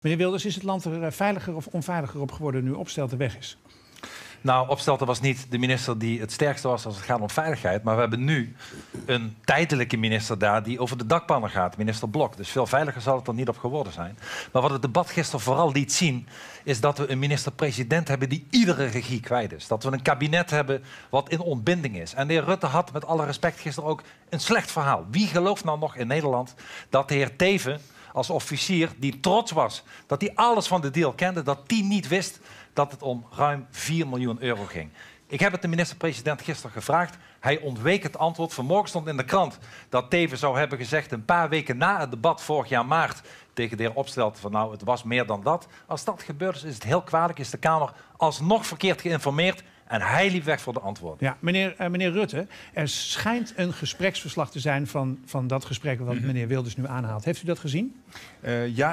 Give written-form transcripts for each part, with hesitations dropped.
Meneer Wilders, is het land er veiliger of onveiliger op geworden nu Opstelten weg is? Nou, Opstelten was niet de minister die het sterkste was als het gaat om veiligheid. Maar we hebben nu een tijdelijke minister daar die over de dakpannen gaat, minister Blok. Dus veel veiliger zal het er niet op geworden zijn. Maar wat het debat gisteren vooral liet zien, is dat we een minister-president hebben die iedere regie kwijt is. Dat we een kabinet hebben wat in ontbinding is. En de heer Rutte had met alle respect gisteren ook een slecht verhaal. Wie gelooft nou nog in Nederland dat de heer Teven als officier die trots was, dat hij alles van de deal kende, dat die niet wist dat het om ruim 4 miljoen euro ging. Ik heb het de minister-president gisteren gevraagd. Hij ontweek het antwoord. Vanmorgen stond in de krant dat Teven zou hebben gezegd een paar weken na het debat vorig jaar maart tegen de heer Opstelten van nou, het was meer dan dat. Als dat gebeurd is het heel kwalijk. Is de Kamer alsnog verkeerd geïnformeerd en hij liep weg voor de antwoorden. Ja, meneer Rutte, er schijnt een gespreksverslag te zijn van dat gesprek wat meneer Wilders nu aanhaalt. Heeft u dat gezien? Ja,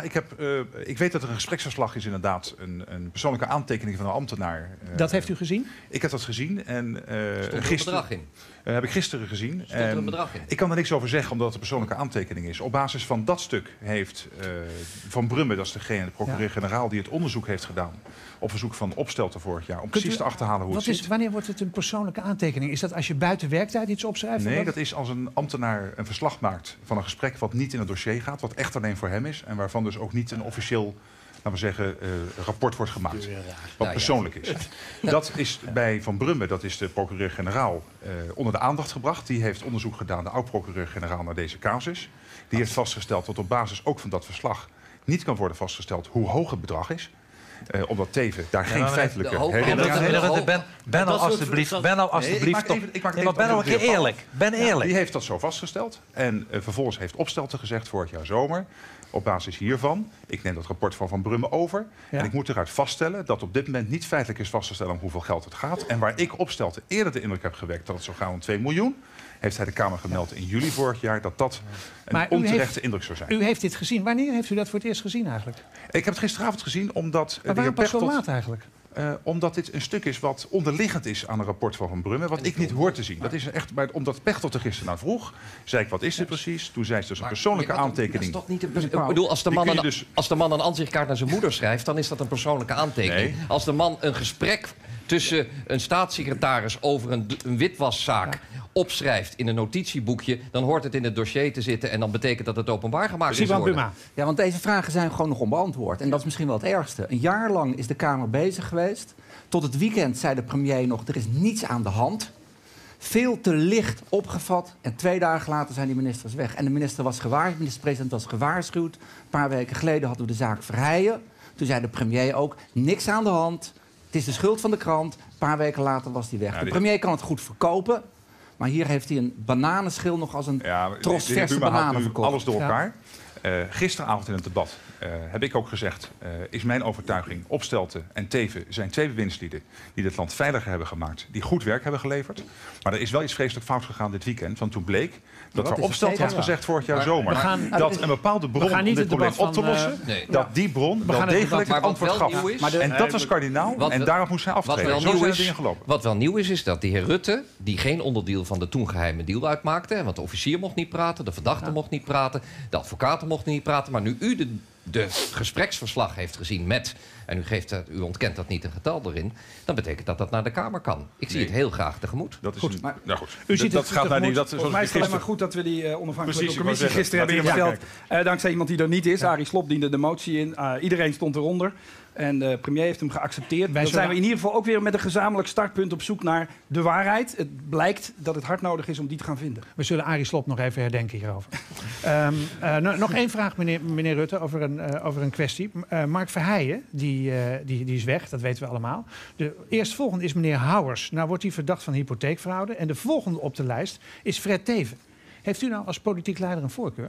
ik weet dat er een gespreksverslag is, inderdaad. Een persoonlijke aantekening van een ambtenaar. Dat heeft u gezien? Ik heb dat gezien. En Stond er een bedrag in? Heb ik gisteren gezien. Stond er een bedrag in? Ik kan er niks over zeggen, omdat het een persoonlijke aantekening is. Op basis van dat stuk heeft Van Brummen, dat is degene, de procureur-generaal, die het onderzoek heeft gedaan op verzoek van Opstelten vorig jaar, om precies te achterhalen hoe het zit. Wanneer wordt het een persoonlijke aantekening? Is dat als je buiten werktijd iets opschrijft? Nee, dat is als een ambtenaar een verslag maakt van een gesprek wat niet in het dossier gaat, wat echt alleen voor hem is en waarvan dus ook niet een officieel, laten we zeggen, rapport wordt gemaakt. Wat persoonlijk is. Dat is bij Van Brummen, dat is de procureur-generaal, onder de aandacht gebracht. Die heeft onderzoek gedaan, de oud-procureur-generaal, naar deze casus. Die heeft vastgesteld dat op basis ook van dat verslag niet kan worden vastgesteld hoe hoog het bedrag is. Omdat Teven daar geen feitelijke herinnering aan heeft. Ben nou alsjeblieft een keer eerlijk. Ben eerlijk. Die heeft dat zo vastgesteld. En vervolgens heeft Opstelten gezegd vorig jaar zomer, op basis hiervan, ik neem dat rapport van Brummen over. Ja. En ik moet eruit vaststellen dat op dit moment niet feitelijk is vast te stellen om hoeveel geld het gaat. En waar ik Opstelten eerder de indruk heb gewekt dat het zou gaan om 2 miljoen... heeft hij de Kamer gemeld in juli vorig jaar dat dat een onterechte indruk zou zijn. U heeft dit gezien. Wanneer heeft u dat voor het eerst gezien eigenlijk? Ik heb het gisteravond gezien omdat... Maar waarom pas zo laat eigenlijk? Omdat dit een stuk is wat onderliggend is aan een rapport van Brummen, wat ik niet hoor te zien. Dat is echt, omdat Pechtold er gisteren naar vroeg, zei ik, wat is dit precies? Toen zei ze dus een persoonlijke aantekening. Dat is toch niet een ik bedoel, als de man een ansichtkaart naar zijn moeder schrijft, dan is dat een persoonlijke aantekening. Nee. Als de man een gesprek tussen een staatssecretaris over een witwaszaak opschrijft in een notitieboekje, dan hoort het in het dossier te zitten en dan betekent dat het openbaar gemaakt is worden. Ja, want deze vragen zijn gewoon nog onbeantwoord. En dat is misschien wel het ergste. Een jaar lang is de Kamer bezig geweest. Tot het weekend zei de premier nog, er is niets aan de hand. Veel te licht opgevat. En 2 dagen later zijn die ministers weg. En de minister-president was gewaarschuwd. Een paar weken geleden hadden we de zaak Verheijen. Toen zei de premier ook, niks aan de hand. Het is de schuld van de krant. Een paar weken later was hij weg. De premier kan het goed verkopen. Maar hier heeft hij een bananenschil nog als een tros verse bananen verkocht. Alles door elkaar. Gisteravond in het debat heb ik ook gezegd, is mijn overtuiging, Opstelten en Teven zijn 2 bewindslieden die dit land veiliger hebben gemaakt, die goed werk hebben geleverd. Maar er is wel iets vreselijk fout gegaan dit weekend, want toen bleek dat waar Opstelten had gezegd vorig jaar zomer, dat een bepaalde bron om dit probleem op te lossen, dat die bron wel degelijk het antwoord gaf. En dat was kardinaal en daarop moest hij aftreden. Zo zijn de dingen gelopen. Wat wel nieuw is dat de heer Rutte, die geen onderdeel van de toen geheime deal uitmaakte, want de officier mocht niet praten, de verdachte mocht niet praten, de advocaten mochten niet praten, maar nu u de gespreksverslag heeft gezien met, en u ontkent dat niet een getal erin, dan betekent dat dat naar de Kamer kan. Ik zie het heel graag tegemoet. Dat is goed. U ziet het gaat naar die. Volgens mij is het alleen maar goed dat we die onafhankelijke commissie gisteren hebben ingesteld. Dankzij iemand die er niet is. Arie Slob diende de motie in. Iedereen stond eronder. En de premier heeft hem geaccepteerd. Dan zijn we in ieder geval ook weer met een gezamenlijk startpunt op zoek naar de waarheid. Het blijkt dat het hard nodig is om die te gaan vinden. We zullen Arie Slob nog even herdenken hierover. Nog 1 vraag, meneer Rutte, over een kwestie. Mark Verheijen, die is weg, dat weten we allemaal. De eerstvolgende is meneer Houwers. Nou wordt hij verdacht van hypotheekfraude. En de volgende op de lijst is Fred Teven. Heeft u nou als politiek leider een voorkeur?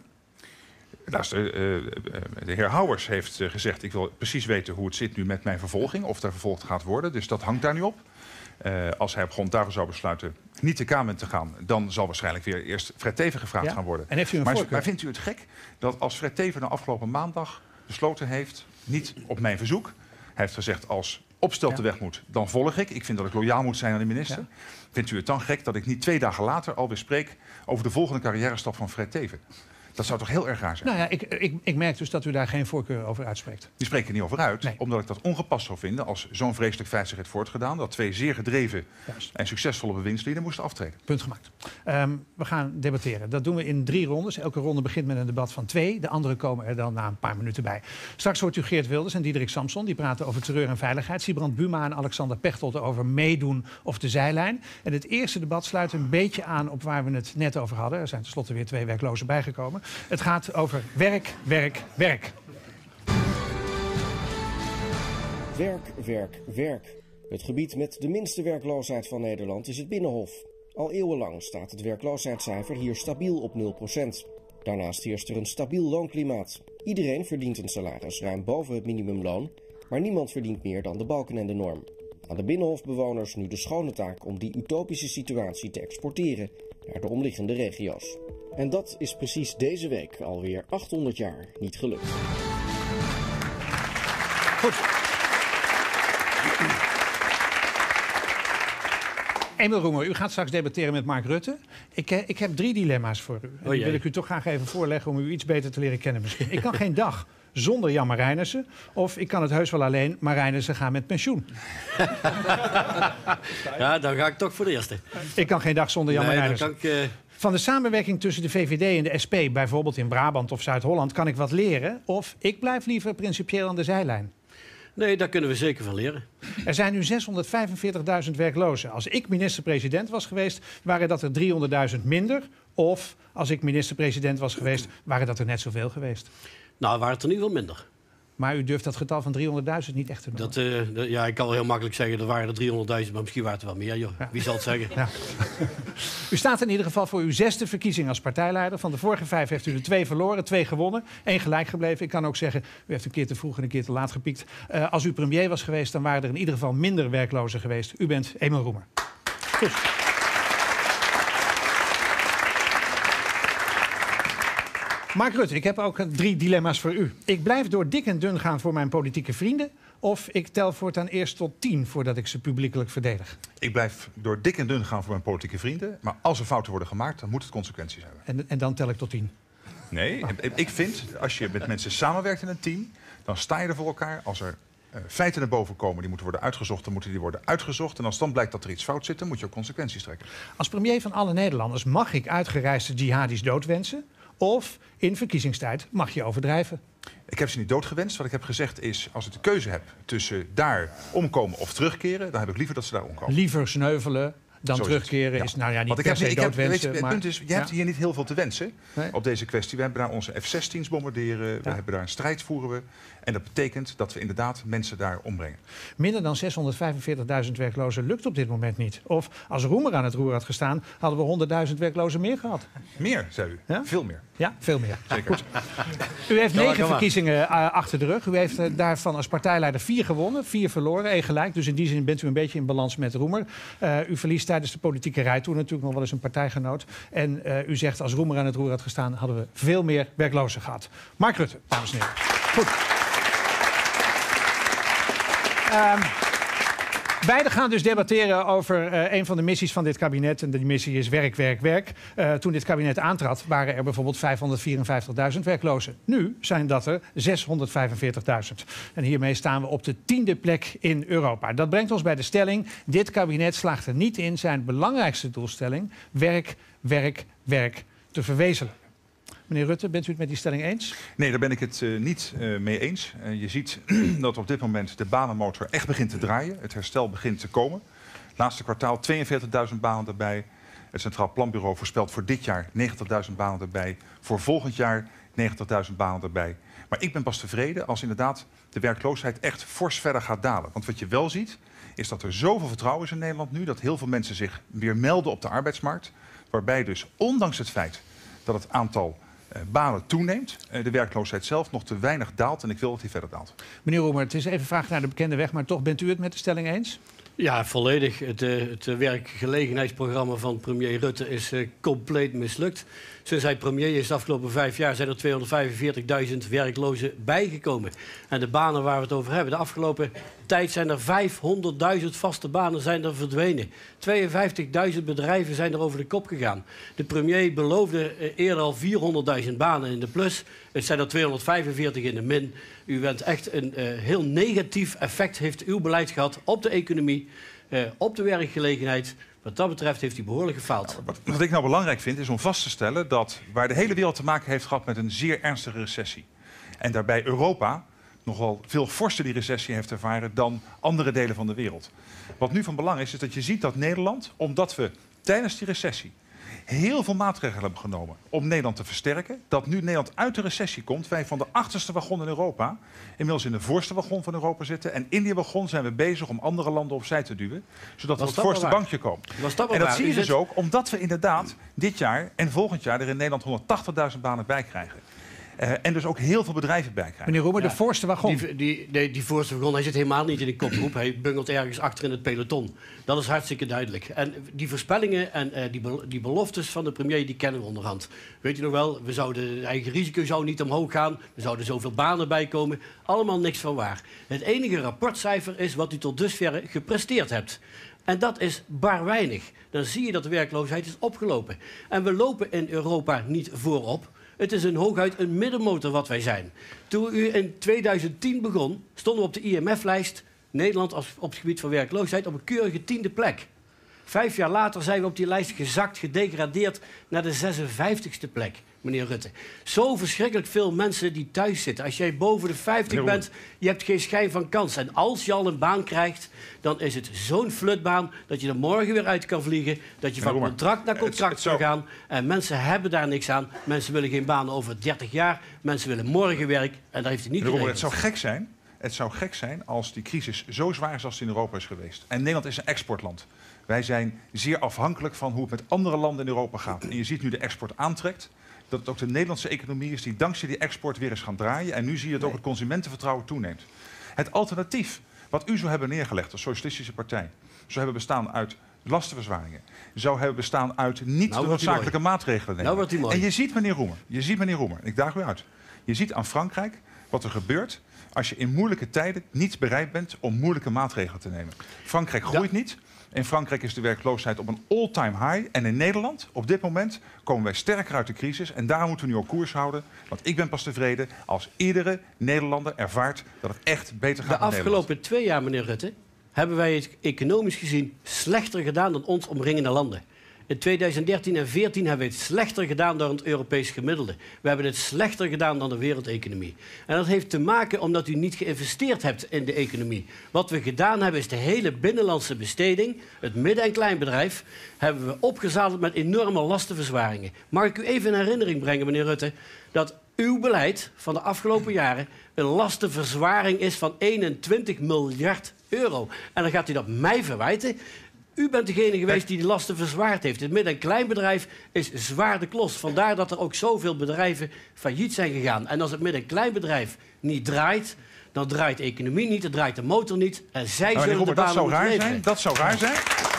De heer Houwers heeft gezegd, ik wil precies weten hoe het zit nu met mijn vervolging, of er vervolgd gaat worden. Dus dat hangt daar nu op. Als hij op grond daarvan zou besluiten niet de Kamer in te gaan, dan zal waarschijnlijk weer eerst Fred Teven gevraagd gaan worden. En heeft u een voorkeur? Maar vindt u het gek dat als Fred Teven de afgelopen maandag besloten heeft, niet op mijn verzoek, hij heeft gezegd als Opstelten weg moet, dan volg ik. Ik vind dat ik loyaal moet zijn aan de minister. Ja. Vindt u het dan gek dat ik niet 2 dagen later alweer spreek over de volgende carrière-stap van Fred Teven? Dat zou toch heel erg raar zijn? Nou ja, ik merk dus dat u daar geen voorkeur over uitspreekt. Die spreek ik er niet over uit, Nee. omdat ik dat ongepast zou vinden als zo'n vreselijk feit zich heeft voortgedaan, dat 2 zeer gedreven en succesvolle bewindslieden moesten aftreden. Punt gemaakt. We gaan debatteren. Dat doen we in 3 rondes. Elke ronde begint met een debat van 2. De andere komen er dan na een paar minuten bij. Straks hoort u Geert Wilders en Diederik Samson. Die praten over terreur en veiligheid. Sybrand Buma en Alexander Pechtold over meedoen of de zijlijn. En het eerste debat sluit een beetje aan op waar we het net over hadden. Er zijn tenslotte weer 2 werklozen bijgekomen. Het gaat over werk, werk, werk. Werk, werk, werk. Het gebied met de minste werkloosheid van Nederland is het Binnenhof. Al eeuwenlang staat het werkloosheidscijfer hier stabiel op 0%. Daarnaast heerst er een stabiel loonklimaat. Iedereen verdient een salaris ruim boven het minimumloon, maar niemand verdient meer dan de balken en de norm. Aan de Binnenhofbewoners nu de schone taak om die utopische situatie te exporteren naar de omliggende regio's. En dat is precies deze week alweer 800 jaar niet gelukt. Goed. Emiel Roemer, u gaat straks debatteren met Mark Rutte. Ik heb 3 dilemma's voor u. En die wil ik u toch graag even voorleggen om u iets beter te leren kennen misschien. Ik kan geen dag zonder Jan Marijnissen. Of ik kan het heus wel alleen, Marijnissen gaan met pensioen. Ja, dan ga ik toch voor de eerste. Ik kan geen dag zonder Jan Marijnissen. Van de samenwerking tussen de VVD en de SP, bijvoorbeeld in Brabant of Zuid-Holland, kan ik wat leren. Of ik blijf liever principieel aan de zijlijn. Nee, daar kunnen we zeker van leren. Er zijn nu 645.000 werklozen. Als ik minister-president was geweest, waren dat er 300.000 minder. Of als ik minister-president was geweest, waren dat er net zoveel geweest. Nou, waren het er nu wel minder. Maar u durft dat getal van 300.000 niet echt te noemen. Ja, ik kan wel heel makkelijk zeggen, er waren er 300.000, maar misschien waren het er wel meer, joh. Ja. Wie zal het zeggen? Ja. U staat in ieder geval voor uw 6e verkiezing als partijleider. Van de vorige 5 heeft u er 2 verloren, 2 gewonnen, 1 gelijk gebleven. Ik kan ook zeggen, u heeft een keer te vroeg en een keer te laat gepiekt. Als u premier was geweest, dan waren er in ieder geval minder werklozen geweest. U bent Emiel Roemer. Goed. Mark Rutte, ik heb ook 3 dilemma's voor u. Ik blijf door dik en dun gaan voor mijn politieke vrienden. Of ik tel voortaan eerst tot 10 voordat ik ze publiekelijk verdedig. Ik blijf door dik en dun gaan voor mijn politieke vrienden. Maar als er fouten worden gemaakt, dan moet het consequenties hebben. En dan tel ik tot 10. Nee, ik vind, als je met mensen samenwerkt in een team, dan sta je er voor elkaar. Als er feiten naar boven komen, die moeten worden uitgezocht, dan moeten die worden uitgezocht. En als dan blijkt dat er iets fout zit, dan moet je ook consequenties trekken. Als premier van alle Nederlanders mag ik uitgereisde jihadis doodwensen. Of in verkiezingstijd mag je overdrijven. Ik heb ze niet doodgewenst. Wat ik heb gezegd is, als ik de keuze heb tussen daar omkomen of terugkeren, dan heb ik liever dat ze daar omkomen. Liever sneuvelen dan terugkeren is nou ja niet per se doodwensen. Het punt is, je hebt hier niet heel veel te wensen op deze kwestie. We hebben daar onze F-16's bombarderen, we hebben daar een strijd voeren we. En dat betekent dat we inderdaad mensen daar ombrengen. Minder dan 645.000 werklozen lukt op dit moment niet. Of als Roemer aan het roer had gestaan, hadden we 100.000 werklozen meer gehad. Meer, zei u? Ja? Veel meer. Ja, veel meer. Zeker. Goed. U heeft 9 verkiezingen achter de rug. U heeft daarvan als partijleider 4 gewonnen, 4 verloren, 1 gelijk. Dus in die zin bent u een beetje in balans met Roemer. U verliest tijdens de politieke rijtoer natuurlijk nog wel eens een partijgenoot. En u zegt als Roemer aan het roer had gestaan, hadden we veel meer werklozen gehad. Mark Rutte, dames en heren. Goed. Beiden gaan dus debatteren over een van de missies van dit kabinet. En die missie is werk, werk, werk. Toen dit kabinet aantrad, waren er bijvoorbeeld 554.000 werklozen. Nu zijn dat er 645.000. En hiermee staan we op de 10e plek in Europa. Dat brengt ons bij de stelling: dit kabinet slaagt er niet in zijn belangrijkste doelstelling, werk, werk, werk, te verwezenlijken. Meneer Rutte, bent u het met die stelling eens? Nee, daar ben ik het niet mee eens. Je ziet dat op dit moment de banenmotor echt begint te draaien. Het herstel begint te komen. Laatste kwartaal 42.000 banen erbij. Het Centraal Planbureau voorspelt voor dit jaar 90.000 banen erbij. Voor volgend jaar 90.000 banen erbij. Maar ik ben pas tevreden als inderdaad de werkloosheid echt fors verder gaat dalen. Want wat je wel ziet, is dat er zoveel vertrouwen is in Nederland nu, dat heel veel mensen zich weer melden op de arbeidsmarkt. Waarbij dus, ondanks het feit dat het aantal banen toeneemt, de werkloosheid zelf nog te weinig daalt. En ik wil dat die verder daalt. Meneer Roemer, het is even vraag naar de bekende weg, maar toch bent u het met de stelling eens? Ja, volledig. Het werkgelegenheidsprogramma van premier Rutte is compleet mislukt. Sinds hij premier is de afgelopen 5 jaar zijn er 245.000 werklozen bijgekomen. En de banen waar we het over hebben, de afgelopen tijd zijn er 500.000 vaste banen zijn er verdwenen. 52.000 bedrijven zijn er over de kop gegaan. De premier beloofde eerder al 400.000 banen in de plus. Het zijn er 245 in de min. U bent echt een heel negatief effect heeft uw beleid gehad op de economie, op de werkgelegenheid. Wat dat betreft heeft u behoorlijk gefaald. Wat ik nou belangrijk vind is om vast te stellen dat waar de hele wereld te maken heeft gehad met een zeer ernstige recessie. En daarbij Europa nogal veel forser die recessie heeft ervaren dan andere delen van de wereld. Wat nu van belang is dat je ziet dat Nederland, omdat we tijdens die recessie heel veel maatregelen hebben genomen om Nederland te versterken, dat nu Nederland uit de recessie komt, wij van de achterste wagon in Europa inmiddels in de voorste wagon van Europa zitten. En in die wagon zijn we bezig om andere landen opzij te duwen, zodat we op het voorste bankje komen. En dat zie je dus ook omdat we inderdaad dit jaar en volgend jaar er in Nederland 180.000 banen bij krijgen. En dus ook heel veel bedrijven bij krijgen. Meneer Roemer, de voorste wagon. Die voorste wagon, hij zit helemaal niet in de kopgroep. Hij bungelt ergens achter in het peloton. Dat is hartstikke duidelijk. En die voorspellingen en die beloftes van de premier, die kennen we onderhand. Weet je nog wel, de eigen risico zou niet omhoog gaan. Er zouden zoveel banen bij komen. Allemaal niks van waar. Het enige rapportcijfer is wat u tot dusver gepresteerd hebt. En dat is bar weinig. Dan zie je dat de werkloosheid is opgelopen. En we lopen in Europa niet voorop. Het is hooguit een middenmotor wat wij zijn. Toen u in 2010 begon, stonden we op de IMF-lijst... Nederland op het gebied van werkloosheid op een keurige 10e plek. 5 jaar later zijn we op die lijst gezakt, gedegradeerd naar de 56e plek, meneer Rutte. Zo verschrikkelijk veel mensen die thuis zitten. Als jij boven de 50 bent, je hebt geen schijn van kans. En als je al een baan krijgt, dan is het zo'n flutbaan dat je er morgen weer uit kan vliegen. Dat je van contract naar contract kan gaan. En mensen hebben daar niks aan. Mensen willen geen baan over 30 jaar. Mensen willen morgen werk. En daar heeft hij niet geregeld. Het zou gek zijn. Het zou gek zijn als die crisis zo zwaar is als die in Europa is geweest. En Nederland is een exportland. Wij zijn zeer afhankelijk van hoe het met andere landen in Europa gaat. En je ziet nu de export aantrekt. Dat het ook de Nederlandse economie is die dankzij die export weer is gaan draaien. En nu zie je dat ook het consumentenvertrouwen toeneemt. Het alternatief wat u zou hebben neergelegd als Socialistische Partij zou hebben bestaan uit lastenverzwaringen. Zou hebben bestaan uit niet de noodzakelijke maatregelen nemen. En je ziet, meneer Roemer, ik daag u uit. Je ziet aan Frankrijk wat er gebeurt als je in moeilijke tijden niet bereid bent om moeilijke maatregelen te nemen. Frankrijk groeit niet. In Frankrijk is de werkloosheid op een all-time high. En in Nederland, op dit moment, komen wij sterker uit de crisis. En daarom moeten we nu ook koers houden. Want ik ben pas tevreden als iedere Nederlander ervaart dat het echt beter gaat met Nederland. De afgelopen 2 jaar, meneer Rutte, hebben wij het economisch gezien slechter gedaan dan ons omringende landen. In 2013 en 2014 hebben we het slechter gedaan dan het Europees gemiddelde. We hebben het slechter gedaan dan de wereldeconomie. En dat heeft te maken omdat u niet geïnvesteerd hebt in de economie. Wat we gedaan hebben is de hele binnenlandse besteding, het midden- en kleinbedrijf, hebben we opgezadeld met enorme lastenverzwaringen. Mag ik u even in herinnering brengen, meneer Rutte, dat uw beleid van de afgelopen jaren een lastenverzwaring is van 21 miljard euro. En dan gaat u dat mij verwijten. U bent degene geweest die lasten verzwaard heeft. Het midden- en kleinbedrijf is zwaar de klos. Vandaar dat er ook zoveel bedrijven failliet zijn gegaan. En als het midden- en kleinbedrijf niet draait, dan draait de economie niet, dan draait de motor niet. En zij zullen de banen moeten leveren. Dat zou raar zijn.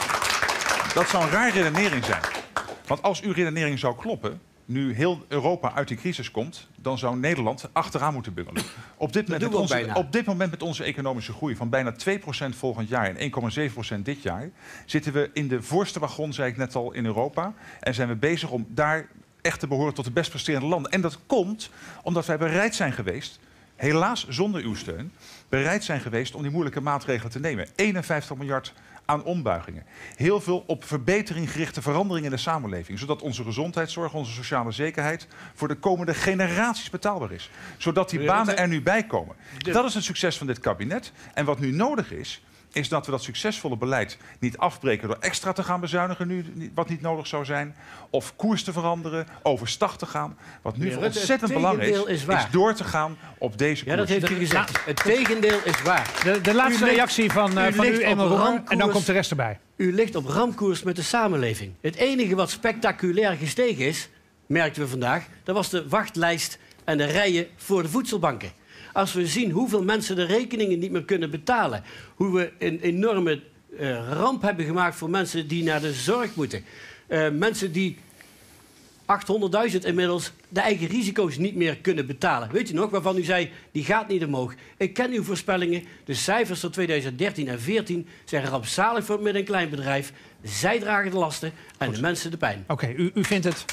Dat zou een raar redenering zijn. Want als uw redenering zou kloppen, nu heel Europa uit die crisis komt, dan zou Nederland achteraan moeten bungelen. Op dit moment met onze economische groei van bijna 2% volgend jaar en 1,7% dit jaar, zitten we in de voorste wagon, zei ik net al, in Europa. En zijn we bezig om daar echt te behoren tot de best presterende landen. En dat komt omdat wij bereid zijn geweest, helaas zonder uw steun, bereid zijn geweest om die moeilijke maatregelen te nemen. 51 miljard aan ombuigingen. Heel veel op verbetering gerichte veranderingen in de samenleving. Zodat onze gezondheidszorg, onze sociale zekerheid voor de komende generaties betaalbaar is. Zodat die banen er nu bij komen. Dat is het succes van dit kabinet. En wat nu nodig is dat we dat succesvolle beleid niet afbreken door extra te gaan bezuinigen, nu, wat niet nodig zou zijn. Of koers te veranderen, overstag te gaan. Wat nu ontzettend belangrijk is door te gaan op deze koers. Ja, dat heeft u gezegd. Het tegendeel is waar. De laatste reactie van u, Emma Roemer, en dan komt de rest erbij. U ligt op ramkoers met de samenleving. Het enige wat spectaculair gestegen is, merkten we vandaag, dat was de wachtlijst en de rijen voor de voedselbanken. Als we zien hoeveel mensen de rekeningen niet meer kunnen betalen, hoe we een enorme ramp hebben gemaakt voor mensen die naar de zorg moeten. Mensen die 800.000 inmiddels de eigen risico's niet meer kunnen betalen. Weet u nog, waarvan u zei, die gaat niet omhoog. Ik ken uw voorspellingen. De cijfers van 2013 en 2014 zijn rampzalig voor het midden- en kleinbedrijf. Zij dragen de lasten en de mensen de pijn. Oké, u vindt het...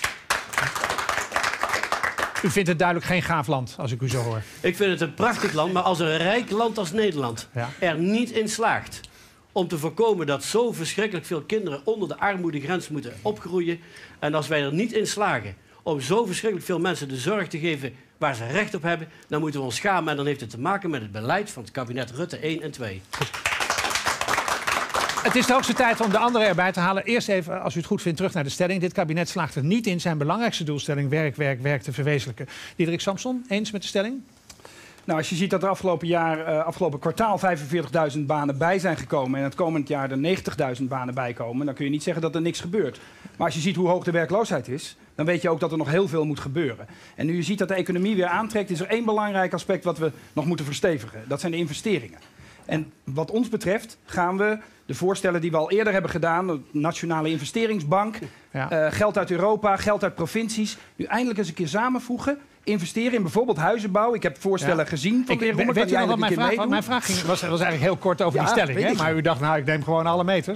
U vindt het duidelijk geen gaaf land, als ik u zo hoor. Ik vind het een prachtig land, maar als een rijk land als Nederland er niet in slaagt om te voorkomen dat zo verschrikkelijk veel kinderen onder de armoedegrens moeten opgroeien, en als wij er niet in slagen om zo verschrikkelijk veel mensen de zorg te geven waar ze recht op hebben, dan moeten we ons schamen. En dan heeft het te maken met het beleid van het kabinet Rutte 1 en 2. Het is de hoogste tijd om de anderen erbij te halen. Eerst even, als u het goed vindt, terug naar de stelling. Dit kabinet slaagt er niet in zijn belangrijkste doelstelling werk, werk, werk te verwezenlijken. Diederik Samson, eens met de stelling? Nou, als je ziet dat er afgelopen kwartaal 45.000 banen bij zijn gekomen en het komend jaar er 90.000 banen bij komen, dan kun je niet zeggen dat er niks gebeurt. Maar als je ziet hoe hoog de werkloosheid is, dan weet je ook dat er nog heel veel moet gebeuren. En nu je ziet dat de economie weer aantrekt, is er één belangrijk aspect wat we nog moeten verstevigen. Dat zijn de investeringen. En wat ons betreft gaan we de voorstellen die we al eerder hebben gedaan, de Nationale Investeringsbank, geld uit Europa, geld uit provincies, nu eindelijk eens een keer samenvoegen. Investeren in bijvoorbeeld huizenbouw. Ik heb voorstellen gezien van de heer Roemer. Weet u nog wat mijn vraag was eigenlijk heel kort over die stelling. Hè? Maar u dacht, nou, ik neem gewoon alle meters.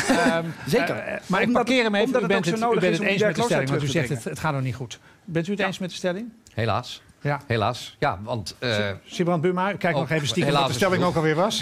Zeker. Maar ik parkeer hem even. U bent het eens met de stelling, want u zegt het gaat nog niet goed. Bent u het eens met de stelling? Helaas. Ja. Helaas. Ja, want... Sibrand Buma, kijk nog even stiekem wat de stelling ook alweer was.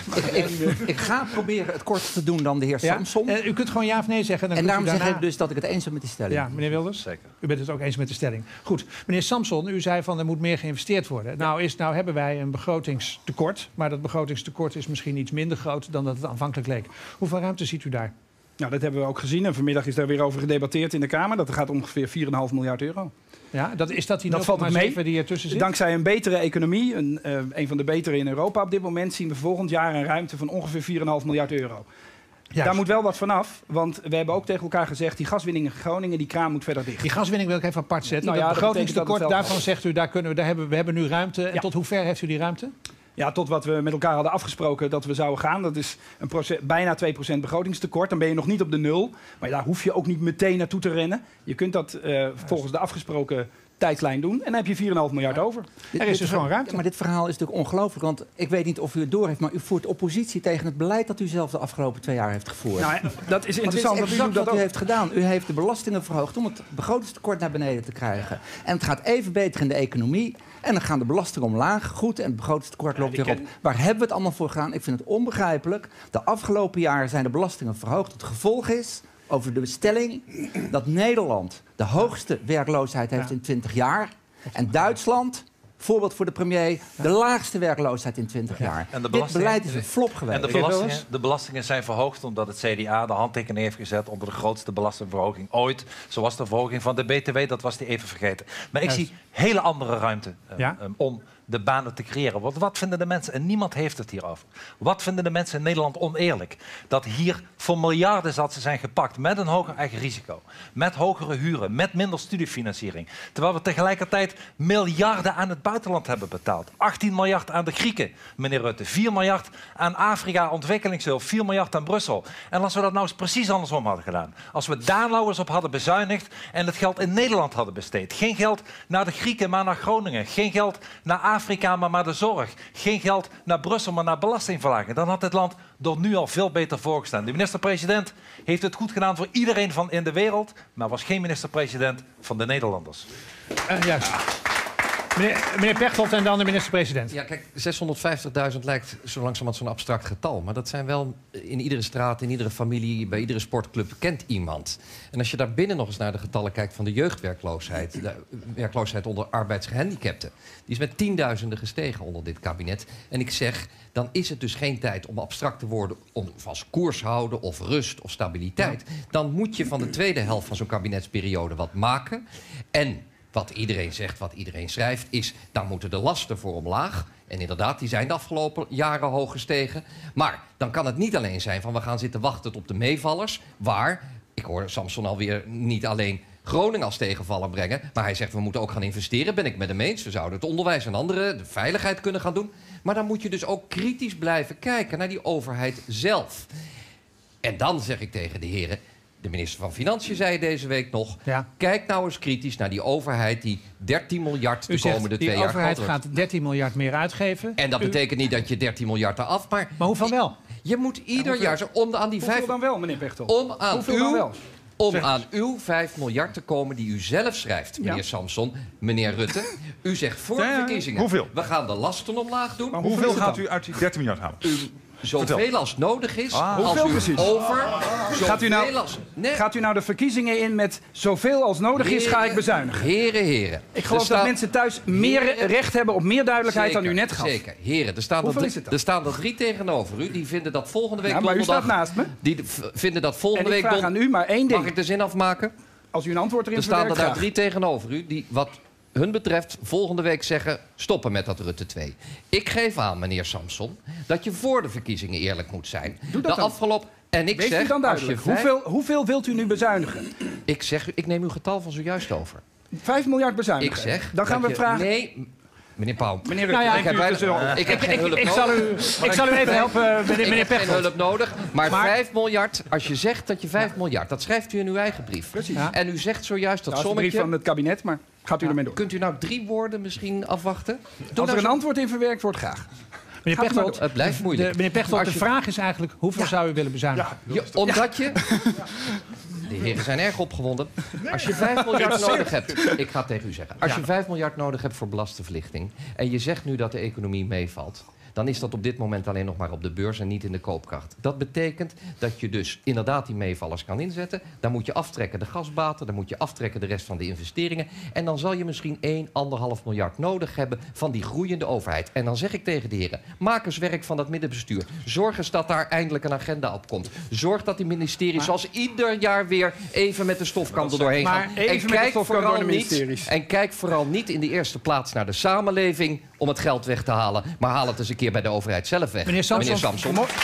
Ik ga proberen het korter te doen dan de heer Samson. U kunt gewoon ja of nee zeggen. Dan en daarom zeg ik dus dat ik het eens ben met die stelling. Ja, meneer Wilders? Zeker. U bent het ook eens met de stelling. Goed. Meneer Samson, u zei van er moet meer geïnvesteerd worden. Nou hebben wij een begrotingstekort. Maar dat begrotingstekort is misschien iets minder groot dan dat het aanvankelijk leek. Hoeveel ruimte ziet u daar? Nou, dat hebben we ook gezien. En vanmiddag is daar weer over gedebatteerd in de Kamer. Dat gaat ongeveer 4,5 miljard euro. Ja, is dat die 0,7 die ertussen zit? Dankzij een betere economie, een van de betere in Europa op dit moment, zien we volgend jaar een ruimte van ongeveer 4,5 miljard euro. Juist. Daar moet wel wat vanaf, want we hebben ook tegen elkaar gezegd, die gaswinning in Groningen, die kraan moet verder dicht. Die gaswinning wil ik even apart zetten. Nou ja, dat begrotingstekort, daarvan zegt u, we hebben nu ruimte. En tot hoe ver heeft u die ruimte? Ja, tot wat we met elkaar hadden afgesproken dat we zouden gaan. Dat is bijna 2% begrotingstekort. Dan ben je nog niet op de 0. Maar daar hoef je ook niet meteen naartoe te rennen. Je kunt dat volgens de afgesproken tijdslijn doen. En dan heb je 4,5 miljard over. Er is dus gewoon ruimte. Maar dit verhaal is natuurlijk ongelooflijk. Want ik weet niet of u het doorheeft, maar u voert oppositie tegen het beleid dat u zelf de afgelopen 2 jaar heeft gevoerd. Nou, dat is interessant. Dat is exact wat u heeft gedaan. U heeft de belastingen verhoogd om het begrotingstekort naar beneden te krijgen. En het gaat even beter in de economie. En dan gaan de belastingen omlaag. Goed, en het begrotingstekort loopt weer op. Waar hebben we het allemaal voor gedaan? Ik vind het onbegrijpelijk. De afgelopen jaren zijn de belastingen verhoogd. Het gevolg is, over de stelling, dat Nederland de hoogste werkloosheid heeft in 20 jaar. En Duitsland, voorbeeld voor de premier, de laagste werkloosheid in 20 jaar. En dit beleid is een flop geweest. En de belastingen zijn verhoogd omdat het CDA de handtekening heeft gezet onder de grootste belastingverhoging ooit. Zoals de verhoging van de BTW, dat was die even vergeten. Maar ik zie hele andere ruimte om de banen te creëren. Want wat vinden de mensen, en niemand heeft het hierover, wat vinden de mensen in Nederland oneerlijk? Dat hier voor miljarden ze zijn gepakt met een hoger eigen risico, met hogere huren, met minder studiefinanciering. Terwijl we tegelijkertijd miljarden aan het buitenland hebben betaald. 18 miljard aan de Grieken, meneer Rutte. 4 miljard aan Afrika ontwikkelingshulp, 4 miljard aan Brussel. En als we dat nou eens precies andersom hadden gedaan. Als we daar nou eens op hadden bezuinigd en het geld in Nederland hadden besteed. Geen geld naar de Grieken, maar naar Groningen. Geen geld naar Afrika, maar naar de zorg. Geen geld naar Brussel, maar naar belastingverlaging. Dan had het land er nu al veel beter voorgestaan. De minister-president heeft het goed gedaan voor iedereen van in de wereld, maar was geen minister-president van de Nederlanders. Juist. Meneer Pechtold en dan de minister-president. Ja, kijk, 650.000 lijkt zo langzamerhand zo'n abstract getal. Maar dat zijn wel in iedere straat, in iedere familie, bij iedere sportclub kent iemand. En als je daar binnen nog eens naar de getallen kijkt van de jeugdwerkloosheid, de werkloosheid onder arbeidsgehandicapten, die is met tienduizenden gestegen onder dit kabinet. En ik zeg, dan is het dus geen tijd om abstract te worden om vast koers houden of rust of stabiliteit. Dan moet je van de tweede helft van zo'n kabinetsperiode wat maken. En wat iedereen zegt, wat iedereen schrijft, is, daar moeten de lasten voor omlaag. En inderdaad, die zijn de afgelopen jaren hoog gestegen. Maar dan kan het niet alleen zijn van, we gaan zitten wachten op de meevallers. Waar, ik hoor Samson alweer niet alleen Groningen als tegenvaller brengen, maar hij zegt, we moeten ook gaan investeren. Ben ik met hem eens. We zouden het onderwijs en andere, de veiligheid kunnen gaan doen. Maar dan moet je dus ook kritisch blijven kijken naar die overheid zelf. En dan zeg ik tegen de heren... De minister van Financiën zei deze week nog... Ja. Kijk nou eens kritisch naar die overheid die 13 miljard de komende 2 jaar die overheid gaat. gaat 13 miljard meer uitgeven. En dat betekent niet dat je 13 miljard eraf... Maar hoeveel wel? Je moet ieder jaar zo om aan die Hoeveel 5... dan wel, meneer Pechtold? Om aan uw 5 miljard te komen die u zelf schrijft, meneer Samson, meneer Rutte. U zegt voor de verkiezingen... Hoeveel? We gaan de lasten omlaag doen. Maar hoeveel gaat u uit die 13 miljard halen? Zoveel als nodig is. Hoeveel precies? Gaat u nou de verkiezingen in met zoveel als nodig is, ga ik bezuinigen? Heren. Ik geloof dat mensen thuis meer recht hebben op meer duidelijkheid dan u net gaf. Zeker. Heren, er staan er 3 tegenover u. Die vinden dat volgende week maar donderdag... u staat naast me. Die vinden dat volgende week donderdag... En ik vraag aan u maar één ding. Mag ik de zin afmaken? Als u een antwoord erin verwerkt, verwerkt, er staan er daar 3 tegenover u die wat hun betreft volgende week zeggen... stoppen met dat Rutte 2. Ik geef aan, meneer Samson, dat je voor de verkiezingen eerlijk moet zijn. Doe dat dan. Afgelopen... En ik Wees zeg, u dan duidelijk. Hoeveel wilt u nu bezuinigen? Ik neem uw getal van zojuist over. 5 miljard bezuinigen. Ik zeg... Dan gaan we vragen... Nee, meneer Pauw. Meneer Rutte, ik heb geen hulp nodig. Ik zal u even helpen, meneer Pechtold. Ik heb geen hulp nodig. Maar 5 miljard, als je zegt dat je 5 miljard... dat schrijft u in uw eigen brief. Precies. En u zegt zojuist dat dat is de brief van het kabinet, maar gaat u ermee door. Kunt u nou 3 woorden misschien afwachten? Als er een antwoord in verwerkt wordt, graag. Meneer Pechtold, het blijft moeilijk. Meneer Pechtold, de vraag is eigenlijk... hoeveel zou u willen bezuinigen? Omdat je... De heren zijn erg opgewonden. Als je 5 miljard nodig hebt... Ik ga het tegen u zeggen. Als je 5 miljard nodig hebt voor belastingverlichting... en je zegt nu dat de economie meevalt... dan is dat op dit moment alleen nog maar op de beurs en niet in de koopkracht. Dat betekent dat je dus inderdaad die meevallers kan inzetten. Dan moet je aftrekken de gasbaten, dan moet je aftrekken de rest van de investeringen. En dan zal je misschien 1,5 miljard nodig hebben van die groeiende overheid. En dan zeg ik tegen de heren, maak eens werk van dat middenbestuur. Zorg eens dat daar eindelijk een agenda op komt. Zorg dat die ministeries zoals ieder jaar weer even met de stofkam er doorheen gaan. En kijk vooral niet in de eerste plaats naar de samenleving om het geld weg te halen. Maar haal het eens een keer bij de overheid zelf weg. Meneer Samson.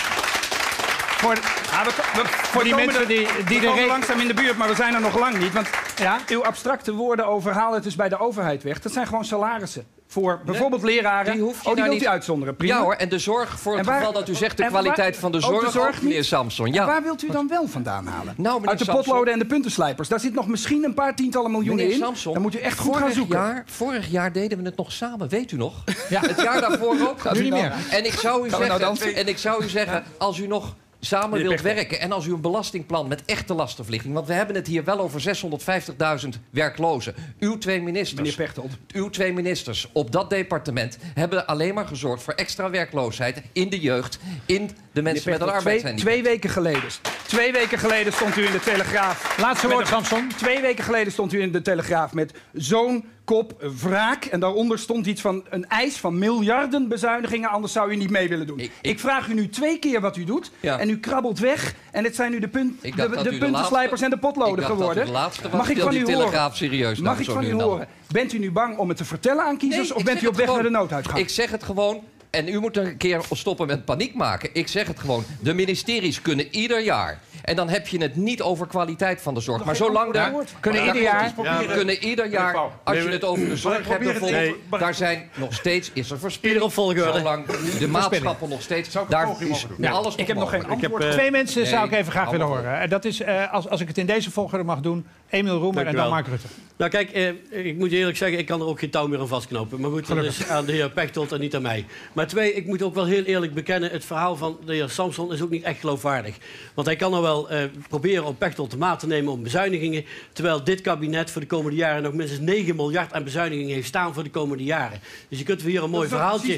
Voor die mensen die er langzaam in de buurt, maar we zijn er nog lang niet. Want uw abstracte woorden over haal het dus bij de overheid weg. Dat zijn gewoon salarissen. Voor bijvoorbeeld leraren. Die wilt u uitzonderen. Prima. Ja hoor, en de zorg voor het geval dat u zegt de kwaliteit van de zorg, meneer Samson. Ja. En waar wilt u dan wel vandaan halen? Nou, uit de potloden en de puntenslijpers. Daar zit nog misschien een paar tientallen miljoenen in. Samson, dan moet u echt goed gaan zoeken. Vorig jaar deden we het nog samen, weet u nog? Ja. Het jaar daarvoor ook. Nu niet meer. En ik zou u zeggen, als u nog samen wilt werken en als u een belastingplan met echte lastenverlichting... want we hebben het hier wel over 650.000 werklozen. Uw 2 ministers op dat departement hebben alleen maar gezorgd voor extra werkloosheid in de jeugd, in de mensen met een arbeidshandicap. 2 weken geleden stond u in de Telegraaf. Laatste woord, Samson. 2 weken geleden stond u in de Telegraaf met zo'n kop wraak. En daaronder stond iets van een eis van miljarden bezuinigingen. Anders zou u niet mee willen doen. Ik vraag u nu 2 keer wat u doet. Ja. En u krabbelt weg. En het zijn nu de puntenslijpers en de potloden geworden. Mag ik van u horen? Mag ik van u horen? Bent u nu bang om het te vertellen aan kiezers? Of bent u op weg naar de nooduitgang? Ik zeg het gewoon. En u moet een keer stoppen met paniek maken. Ik zeg het gewoon. De ministeries kunnen ieder jaar... En dan heb je het niet over kwaliteit van de zorg. Maar zolang daar... Kunnen ieder jaar... Als je het over de zorg hebt bijvoorbeeld... Daar zijn nog steeds... Is er verspilling. Zolang de maatschappen nog steeds... Daar is alles ik heb nog geen antwoord. 2 mensen zou ik even graag willen horen. Dat is, als ik het in deze volgorde mag doen... Emiel Roemer en dan Mark Rutte. Nou kijk, ik moet je eerlijk zeggen... ik kan er ook geen touw meer aan vastknopen. Maar goed, dat is aan de heer Pechtold en niet aan mij. Maar 2, ik moet ook wel heel eerlijk bekennen... het verhaal van de heer Samson is ook niet echt geloofwaardig. Want hij kan nou wel proberen om Pechtold te maat te nemen om bezuinigingen... terwijl dit kabinet voor de komende jaren... nog minstens 9 miljard aan bezuinigingen heeft staan voor de komende jaren. Dus je kunt wel hier een mooi verhaaltje...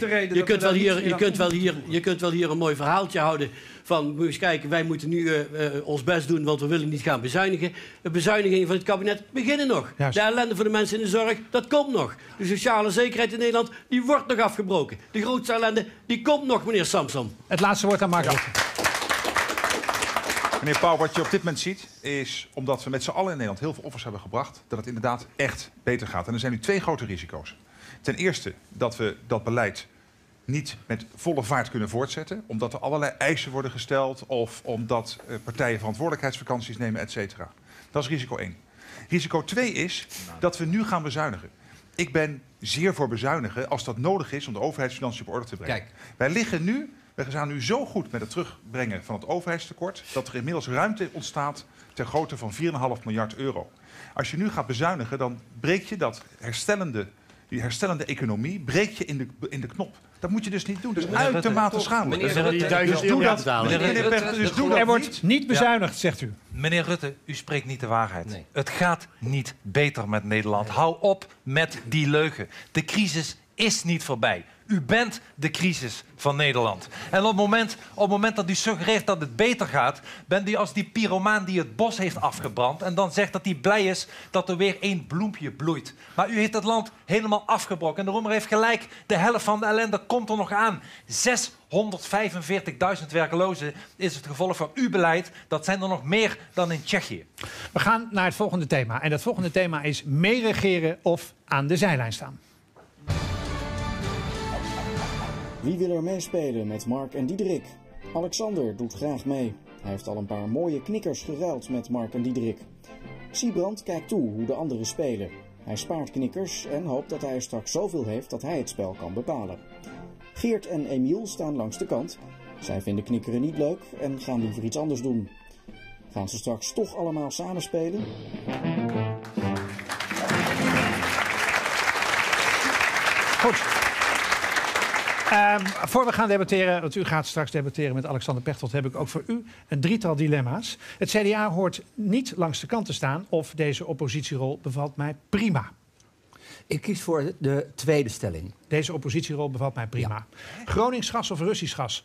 Je kunt wel hier een mooi verhaaltje houden... van, moet je eens kijken, wij moeten nu ons best doen... want we willen niet gaan bezuinigen. De bezuinigingen van het kabinet beginnen nog. Juist. De ellende voor de mensen in de zorg, dat komt nog. De sociale zekerheid in Nederland, die wordt nog afgebroken. De grootste ellende, die komt nog, meneer Samson. Het laatste woord aan Mark Rutte. Meneer Pauw, wat je op dit moment ziet, is omdat we met z'n allen in Nederland heel veel offers hebben gebracht, dat het inderdaad echt beter gaat. En er zijn nu 2 grote risico's. Ten eerste dat we dat beleid niet met volle vaart kunnen voortzetten, omdat er allerlei eisen worden gesteld of omdat partijen verantwoordelijkheidsvakanties nemen, et cetera. Dat is risico 1. Risico 2 is dat we nu gaan bezuinigen. Ik ben zeer voor bezuinigen als dat nodig is om de overheidsfinanciën op orde te brengen. Kijk. Wij liggen nu We gaan nu zo goed met het terugbrengen van het overheidstekort dat er inmiddels ruimte ontstaat ter grootte van 4,5 miljard euro. Als je nu gaat bezuinigen, dan breek je die herstellende economie breek je in de knop. Dat moet je dus niet doen. Dat is uitermate schadelijk. Dus doe dat. Er wordt niet bezuinigd, zegt u. Meneer Rutte, u spreekt niet de waarheid. Nee. Het gaat niet beter met Nederland. Hou op met die leugen. De crisis is niet voorbij. U bent de crisis van Nederland. En op het moment dat u suggereert dat het beter gaat, bent u als die pyromaan die het bos heeft afgebrand en dan zegt dat hij blij is dat er weer één bloempje bloeit. Maar u heeft het land helemaal afgebroken. En de Roemer heeft gelijk, de helft van de ellende komt er nog aan. 645.000 werklozen is het gevolg van uw beleid. Dat zijn er nog meer dan in Tsjechië. We gaan naar het volgende thema. En dat volgende thema is meeregeren of aan de zijlijn staan. Wie wil er meespelen met Mark en Diederik? Alexander doet graag mee. Hij heeft al een paar mooie knikkers geruild met Mark en Diederik. Siebrand kijkt toe hoe de anderen spelen. Hij spaart knikkers en hoopt dat hij er straks zoveel heeft dat hij het spel kan bepalen. Geert en Emiel staan langs de kant. Zij vinden knikkeren niet leuk en gaan liever iets anders doen. Gaan ze straks toch allemaal samen spelen? Goed. Voor we gaan debatteren, want u gaat straks debatteren met Alexander Pechtold, heb ik ook voor u een drietal dilemma's. Het CDA hoort niet langs de kant te staan of deze oppositierol bevalt mij prima. Ik kies voor de tweede stelling. Deze oppositierol bevalt mij prima. Ja. Gronings gas of Russisch gas?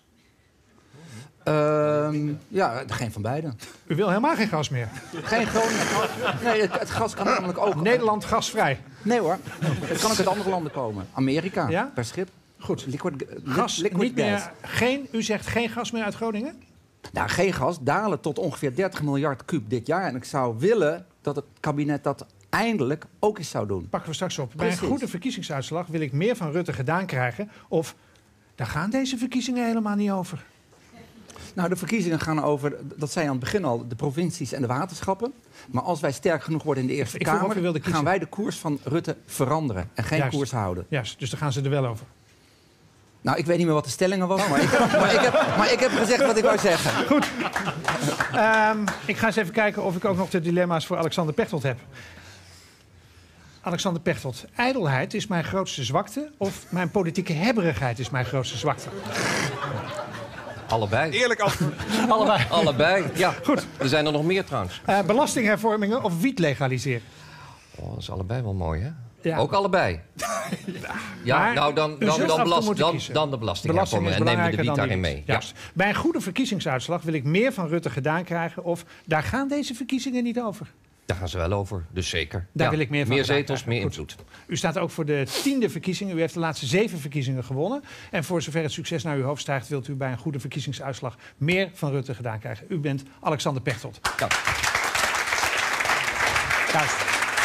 Ja, geen van beide. U wil helemaal geen gas meer? Geen Groningen gas. Nee, het gas kan namelijk ook. Nederland gasvrij? Nee hoor, het kan ook uit andere landen komen. Amerika, ja? per schip. Goed. Gas niet meer. U zegt geen gas meer uit Groningen? Nou, geen gas. Dalen tot ongeveer 30 miljard kuub dit jaar. En ik zou willen dat het kabinet dat eindelijk ook eens zou doen. Pakken we straks op. Precies. Bij een goede verkiezingsuitslag wil ik meer van Rutte gedaan krijgen. Of daar gaan deze verkiezingen helemaal niet over. Nou, de verkiezingen gaan over, dat zei je aan het begin al, de provincies en de waterschappen. Maar als wij sterk genoeg worden in de Eerste Kamer, gaan wij de koers van Rutte veranderen en geen koers houden. Juist, dus dan gaan ze er wel over. Nou, ik weet niet meer wat de stellingen was, maar ik heb gezegd wat ik wou zeggen. Goed. Ik ga eens even kijken of ik ook nog de dilemma's voor Alexander Pechtold heb. Alexander Pechtold, ijdelheid is mijn grootste zwakte of mijn politieke hebberigheid is mijn grootste zwakte? Allebei. Eerlijk antwoord. Allebei, ja. Goed. Er zijn er nog meer trouwens. Belastinghervormingen of wiet legaliseren? Oh, dat is allebei wel mooi, hè? Ja. Ook allebei. Ja, nou dan de belastinghervormingen en nemen we de wiet daarin mee. Ja. Bij een goede verkiezingsuitslag wil ik meer van Rutte gedaan krijgen of daar gaan deze verkiezingen niet over? Daar gaan ze wel over, dus zeker. Daar wil ik meer van. Meer zetels, meer invloed. U staat ook voor de 10e verkiezingen. U heeft de laatste 7 verkiezingen gewonnen. En voor zover het succes naar uw hoofd stijgt, wilt u bij een goede verkiezingsuitslag meer van Rutte gedaan krijgen. U bent Alexander Pechtold. Ja. Juist.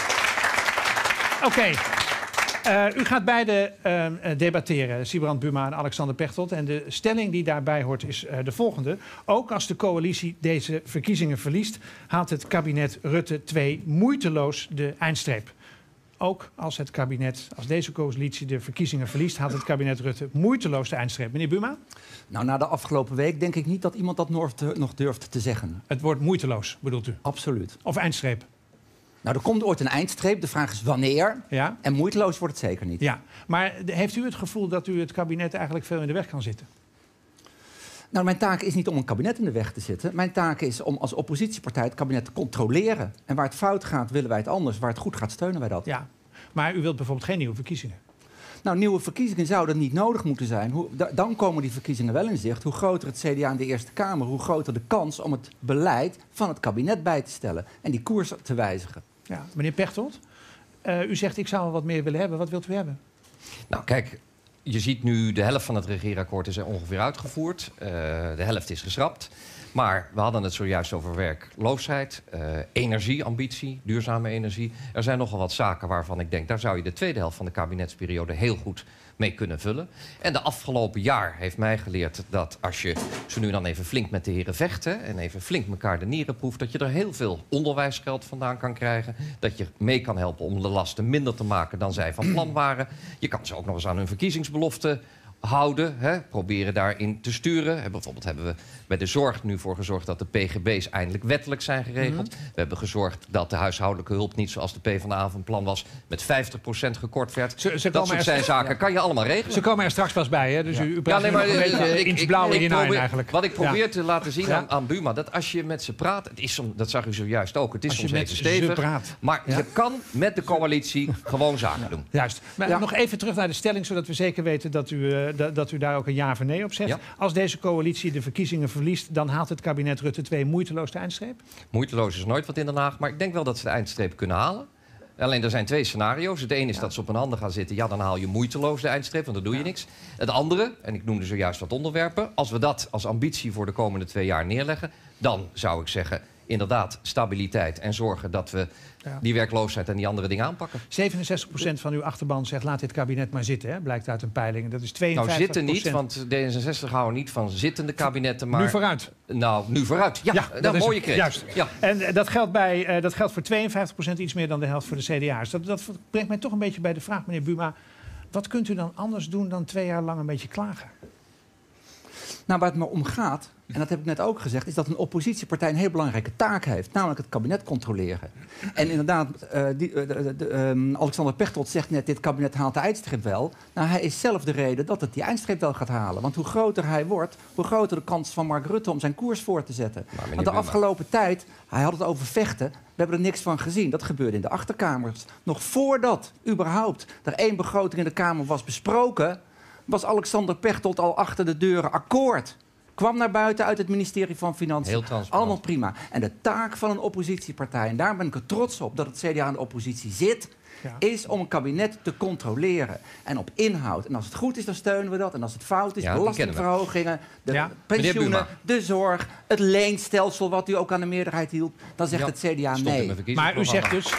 Oké. U gaat beide debatteren, Siebrand Buma en Alexander Pechtold. En de stelling die daarbij hoort is de volgende. Ook als de coalitie deze verkiezingen verliest, haalt het kabinet Rutte 2 moeiteloos de eindstreep. Ook als deze coalitie de verkiezingen verliest, haalt het kabinet Rutte moeiteloos de eindstreep. Meneer Buma? Nou, na de afgelopen week denk ik niet dat iemand dat nog durft te zeggen. Het woord moeiteloos, bedoelt u? Absoluut. Of eindstreep? Nou, er komt ooit een eindstreep. De vraag is wanneer. Ja. En moeiteloos wordt het zeker niet. Ja. Maar heeft u het gevoel dat u het kabinet eigenlijk veel in de weg kan zitten? Nou, mijn taak is niet om een kabinet in de weg te zitten. Mijn taak is om als oppositiepartij het kabinet te controleren. En waar het fout gaat, willen wij het anders. Waar het goed gaat, steunen wij dat. Ja. Maar u wilt bijvoorbeeld geen nieuwe verkiezingen? Nou, nieuwe verkiezingen zouden niet nodig moeten zijn. Dan komen die verkiezingen wel in zicht. Hoe groter het CDA in de Eerste Kamer, hoe groter de kans om het beleid van het kabinet bij te stellen. En die koers te wijzigen. Ja, meneer Pechtold, u zegt ik zou wel wat meer willen hebben. Wat wilt u hebben? Nou, kijk, je ziet nu de helft van het regeerakkoord is er ongeveer uitgevoerd. De helft is geschrapt. Maar we hadden het zojuist over werkloosheid, energieambitie, duurzame energie. Er zijn nogal wat zaken waarvan ik denk, daar zou je de tweede helft van de kabinetsperiode heel goed mee kunnen vullen. En de afgelopen jaar heeft mij geleerd dat als je zo nu dan even flink met de heren vecht en even flink elkaar de nieren proeft, dat je er heel veel onderwijsgeld vandaan kan krijgen. Dat je mee kan helpen om de lasten minder te maken dan zij van plan waren. Je kan ze ook nog eens aan hun verkiezingsbeloften houden. Hè? Proberen daarin te sturen. Bijvoorbeeld hebben we bij de zorg nu voor gezorgd dat de PGB's eindelijk wettelijk zijn geregeld. We hebben gezorgd dat de huishoudelijke hulp niet zoals de PvdA van plan was met 50% gekort werd. Dat soort zijn zaken kan je allemaal regelen. Ze komen er straks pas bij, hè? Dus u praat nog een beetje iets blauw in je naam eigenlijk. Wat ik probeer te laten zien aan Buma, dat als je met ze praat, dat zag u zojuist ook, het is soms even stevig. Maar je kan met de coalitie gewoon zaken doen. Juist. Maar nog even terug naar de stelling, zodat we zeker weten dat u daar ook een ja of nee op zet. Ja. Als deze coalitie de verkiezingen verliest, dan haalt het kabinet Rutte 2 moeiteloos de eindstreep? Moeiteloos is nooit wat in Den Haag, maar ik denk wel dat ze de eindstreep kunnen halen. Alleen er zijn 2 scenario's. Het ene is dat ze op een handen gaan zitten. Ja, dan haal je moeiteloos de eindstreep, want dan doe je niks. Het andere, en ik noemde zojuist wat onderwerpen, als we dat als ambitie voor de komende 2 jaar neerleggen, dan zou ik zeggen, inderdaad, stabiliteit en zorgen dat we die werkloosheid en die andere dingen aanpakken. 67% van uw achterban zegt laat dit kabinet maar zitten, hè? Blijkt uit een peiling. Dat is 52%. Nou, zitten niet, want D66 houden niet van zittende kabinetten. Maar... Nu vooruit. Nou, nu vooruit. Ja, dat is mooie kreet. Juist. Ja. En dat geldt voor 52%, iets meer dan de helft voor de CDA's. Dat brengt mij toch een beetje bij de vraag, meneer Buma. Wat kunt u dan anders doen dan 2 jaar lang een beetje klagen? Nou, waar het me om gaat, en dat heb ik net ook gezegd, is dat een oppositiepartij een heel belangrijke taak heeft. Namelijk het kabinet controleren. En inderdaad, Alexander Pechtold zegt net, dit kabinet haalt de eindstreep wel. Nou, hij is zelf de reden dat het die eindstreep wel gaat halen. Want hoe groter hij wordt, hoe groter de kans van Mark Rutte om zijn koers voor te zetten. Want de afgelopen tijd, hij had het over vechten, we hebben er niks van gezien. Dat gebeurde in de achterkamers. Nog voordat überhaupt er 1 begroting in de Kamer was besproken, was Alexander Pechtold al achter de deuren akkoord. Kwam naar buiten uit het ministerie van Financiën. Heel transparant. Allemaal prima. En de taak van een oppositiepartij, en daar ben ik er trots op dat het CDA in de oppositie zit, is om een kabinet te controleren. En op inhoud. En als het goed is, dan steunen we dat. En als het fout is, belastingverhogingen, de pensioenen, de zorg, het leenstelsel, wat u ook aan de meerderheid hield, dan zegt het CDA nee. Maar u zegt dus,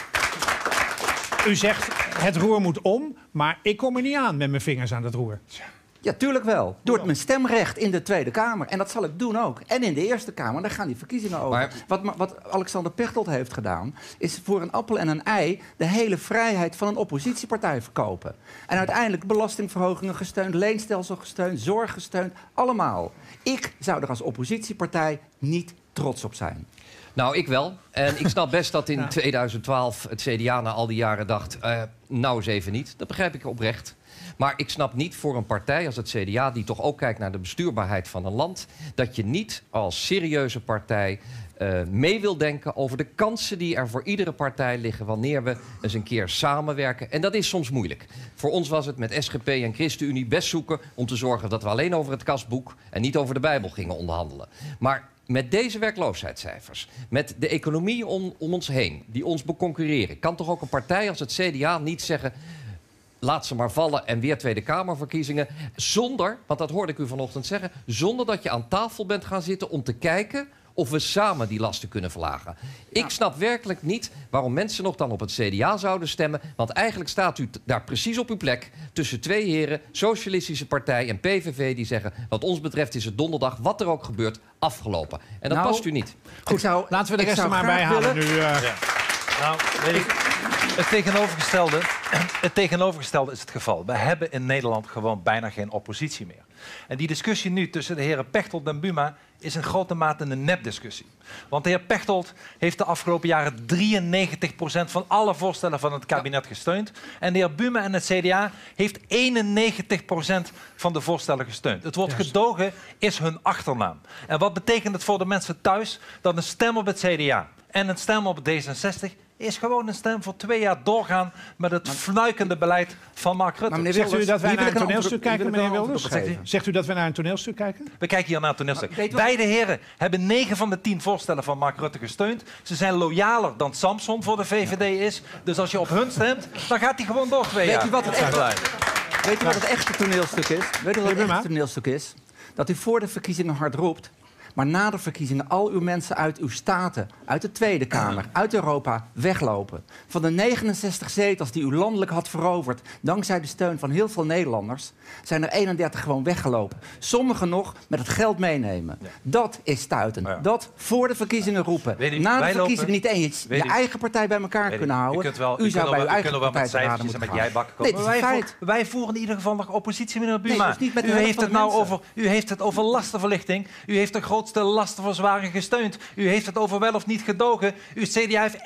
het roer moet om, maar ik kom er niet aan met mijn vingers aan het roer. Ja, tuurlijk wel. Door mijn stemrecht in de Tweede Kamer. En dat zal ik doen ook. En in de Eerste Kamer, daar gaan die verkiezingen over. Wat Alexander Pechtold heeft gedaan, is voor een appel en een ei de hele vrijheid van een oppositiepartij verkopen. En uiteindelijk belastingverhogingen gesteund, leenstelsel gesteund, zorg gesteund, allemaal. Ik zou er als oppositiepartij niet trots op zijn. Nou, ik wel. En ik snap best dat in 2012 het CDA na al die jaren dacht, nou eens even niet. Dat begrijp ik oprecht. Maar ik snap niet voor een partij als het CDA, die toch ook kijkt naar de bestuurbaarheid van een land, dat je niet als serieuze partij mee wil denken over de kansen die er voor iedere partij liggen wanneer we eens een keer samenwerken. En dat is soms moeilijk. Voor ons was het met SGP en ChristenUnie best zoeken om te zorgen dat we alleen over het kasboek en niet over de Bijbel gingen onderhandelen. Maar met deze werkloosheidscijfers, met de economie om ons heen, die ons beconcurreren, kan toch ook een partij als het CDA niet zeggen, laat ze maar vallen en weer Tweede Kamerverkiezingen, zonder, want dat hoorde ik u vanochtend zeggen, zonder dat je aan tafel bent gaan zitten om te kijken of we samen die lasten kunnen verlagen. Ik snap werkelijk niet waarom mensen nog dan op het CDA zouden stemmen, want eigenlijk staat u daar precies op uw plek tussen 2 heren, Socialistische Partij en PVV, die zeggen, wat ons betreft is het donderdag, wat er ook gebeurt, afgelopen. En dat past u niet. Goed, laten we de rest er maar bij halen nu. Nou, weet ik, het tegenovergestelde is het geval. We hebben in Nederland gewoon bijna geen oppositie meer. En die discussie nu tussen de heren Pechtold en Buma is in grote mate een nepdiscussie. Want de heer Pechtold heeft de afgelopen jaren 93% van alle voorstellen van het kabinet gesteund. En de heer Buma en het CDA heeft 91% van de voorstellen gesteund. Het woord gedogen is hun achternaam. En wat betekent het voor de mensen thuis? Dat een stem op het CDA en een stem op D66 is gewoon een stem voor 2 jaar doorgaan met het fnuikende beleid van Mark Rutte. Zegt u dat wij naar een toneelstuk kijken, meneer Wilders? Zegt u dat wij naar een toneelstuk kijken? We kijken hier naar een toneelstuk. Beide heren hebben 9 van de 10 voorstellen van Mark Rutte gesteund. Ze zijn loyaler dan Samson voor de VVD is. Dus als je op hun stemt, dan gaat hij gewoon door 2 jaar. Weet u wat het echte toneelstuk is? Dat u voor de verkiezingen hard roept, maar na de verkiezingen al uw mensen uit uw staten, uit de Tweede Kamer, uit Europa weglopen. Van de 69 zetels die u landelijk had veroverd, dankzij de steun van heel veel Nederlanders, zijn er 31 gewoon weggelopen. Sommigen nog met het geld meenemen. Ja. Dat is stuitend. Ja. Dat voor de verkiezingen roepen. Na de verkiezingen niet eens je eigen partij bij elkaar kunnen houden. U zou bij uw eigen partij te raden moeten gaan. Wij voeren in ieder geval nog oppositie, meneer Buma. U heeft het over lastenverlichting. U heeft de grootste lastenverzwaring gesteund. U heeft het over wel of niet gedogen. Uw CDA heeft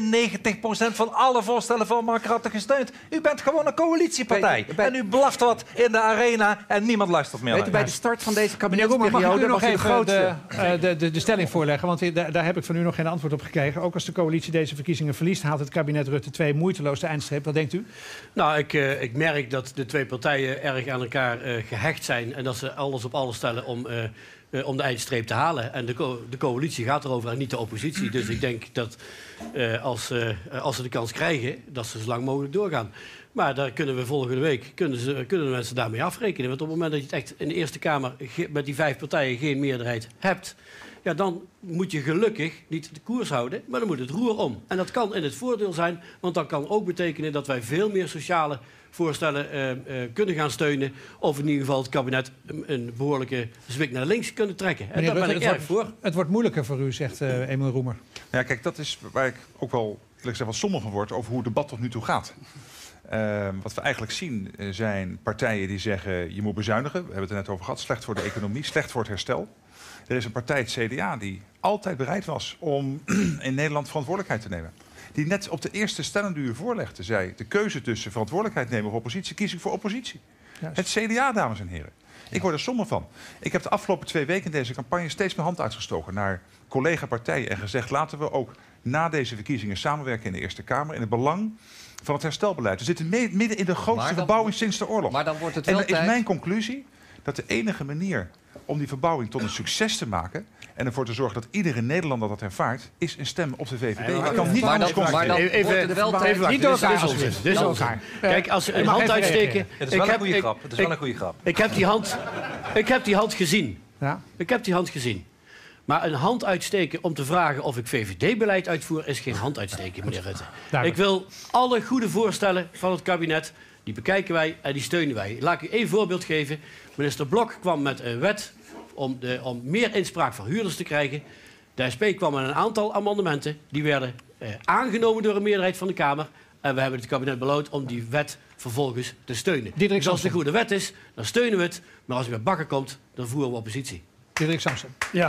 91% van alle voorstellen van Mark Rutte gesteund. U bent gewoon een coalitiepartij. En u blaft wat in de arena en niemand luistert meer. Weet u, bij de start van deze kabinetsperiode nog even de stelling voorleggen? Want daar heb ik van u nog geen antwoord op gekregen. Ook als de coalitie deze verkiezingen verliest, haalt het kabinet Rutte 2 moeiteloos de eindstreep. Wat denkt u? Nou, ik merk dat de twee partijen erg aan elkaar gehecht zijn en dat ze alles op alles stellen om de eindstreep te halen. En de coalitie gaat erover en niet de oppositie. Dus ik denk dat als ze de kans krijgen, dat ze zo lang mogelijk doorgaan. Maar daar kunnen we volgende week kunnen de mensen daarmee afrekenen. Want op het moment dat je het echt in de Eerste Kamer met die 5 partijen geen meerderheid hebt, ja, dan moet je gelukkig niet de koers houden, maar dan moet het roer om. En dat kan in het voordeel zijn, want dat kan ook betekenen dat wij veel meer sociale voorstellen kunnen gaan steunen, of in ieder geval het kabinet een behoorlijke zwik naar links kunnen trekken. En daar ben ik erg voor. Het wordt moeilijker voor u, zegt Emiel Roemer. Ja, kijk, dat is waar ik ook wel eerlijk gezegd wat somber van word over hoe het debat tot nu toe gaat. Wat we eigenlijk zien zijn partijen die zeggen je moet bezuinigen. We hebben het er net over gehad. Slecht voor de economie, slecht voor het herstel. Er is een partij, het CDA, die altijd bereid was om in Nederland verantwoordelijkheid te nemen. Die net op de eerste stelling die u voorlegde zei, de keuze tussen verantwoordelijkheid nemen of oppositie, kies ik voor oppositie. Juist. Het CDA, dames en heren. Ik word er somber van. Ik heb de afgelopen 2 weken in deze campagne steeds mijn hand uitgestoken naar collega-partijen en gezegd, laten we ook na deze verkiezingen samenwerken in de Eerste Kamer in het belang van het herstelbeleid. We zitten midden in de grootste verbouwing sinds de oorlog. Maar dan wordt het en wel dan is mijn conclusie dat de enige manier om die verbouwing tot een succes te maken en ervoor te zorgen dat iedere Nederlander dat ervaart, is een stem op de VVD. Ik kan niet anders constateren. Even niet door elkaar. Dit is elkaar. Kijk, als ze een hand uitsteken. Het is wel een goede grap. Het is wel een goede grap. Ik heb die hand gezien. Ja? Ik heb die hand gezien. Maar een hand uitsteken om te vragen of ik VVD-beleid uitvoer, is geen hand uitsteken, meneer Rutte. Ik wil alle goede voorstellen van het kabinet, die bekijken wij en die steunen wij. Laat ik u één voorbeeld geven. Minister Blok kwam met een wet om meer inspraak van huurders te krijgen. De SP kwam met een aantal amendementen. Die werden aangenomen door een meerderheid van de Kamer. En we hebben het kabinet beloofd om die wet vervolgens te steunen. Dus als het een goede wet is, dan steunen we het. Maar als het met bakken komt, dan voeren we oppositie. Diederik Samson. Ja,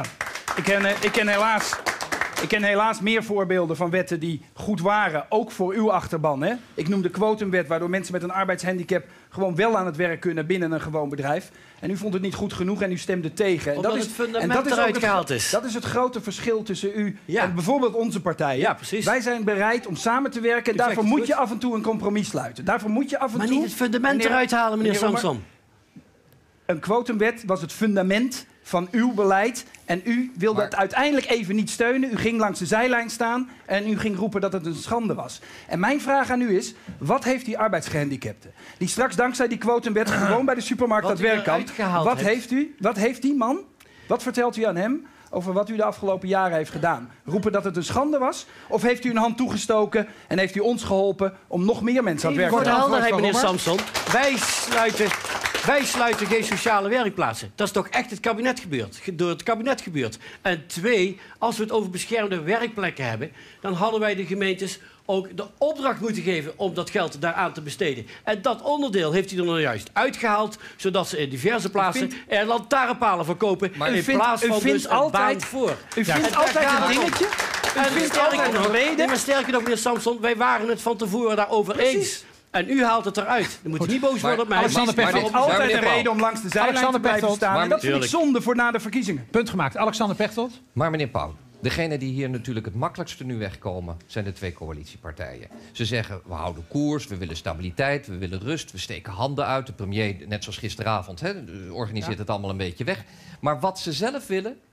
ik ken helaas meer voorbeelden van wetten die goed waren, ook voor uw achterban. Hè? Ik noem de quotumwet, waardoor mensen met een arbeidshandicap gewoon wel aan het werk kunnen binnen een gewoon bedrijf. En u vond het niet goed genoeg en u stemde tegen. Omdat het fundament eruit gehaald is. Dat is het grote verschil tussen u en bijvoorbeeld onze partijen. Ja, precies. Wij zijn bereid om samen te werken en daarvoor moet je af en toe een compromis sluiten. Daarvoor moet je af en toe... Maar niet het fundament eruit halen, meneer Samson. Een quotumwet was het fundament van uw beleid. En u wilde het uiteindelijk even niet steunen. U ging langs de zijlijn staan en u ging roepen dat het een schande was. En mijn vraag aan u is, wat heeft die arbeidsgehandicapte, die straks dankzij die quotumwet gewoon bij de supermarkt aan het werk kan, wat heeft die man? Wat vertelt u aan hem over wat u de afgelopen jaren heeft gedaan? Roepen dat het een schande was? Of heeft u een hand toegestoken en heeft u ons geholpen om nog meer mensen aan het werk te krijgen? Voor de helderheid, meneer Samson. Wij sluiten geen sociale werkplaatsen. Dat is toch echt door het kabinet gebeurd. En 2, als we het over beschermde werkplekken hebben, dan hadden wij de gemeentes ook de opdracht moeten geven om dat geld daaraan te besteden. En dat onderdeel heeft hij er nou juist uitgehaald, zodat ze in diverse plaatsen er lantaarnpalen verkopen. Maar in plaats van dus een baan voor. U vindt altijd een dingetje. U vindt altijd een reden. Maar sterker nog, meneer Samson, wij waren het van tevoren daarover eens. En u haalt het eruit. Dan moet je niet boos worden op mij. Alexander Pechtold heeft altijd een reden om langs de zijlijn te blijven staan. En dat vind ik zonde voor na de verkiezingen. Punt gemaakt. Alexander Pechtold. Maar meneer Pauw, degene die hier natuurlijk het makkelijkste nu wegkomen, zijn de 2 coalitiepartijen. Ze zeggen, we houden koers, we willen stabiliteit, we willen rust, we steken handen uit. De premier, net zoals gisteravond, organiseert het allemaal een beetje weg. Maar wat ze zelf willen,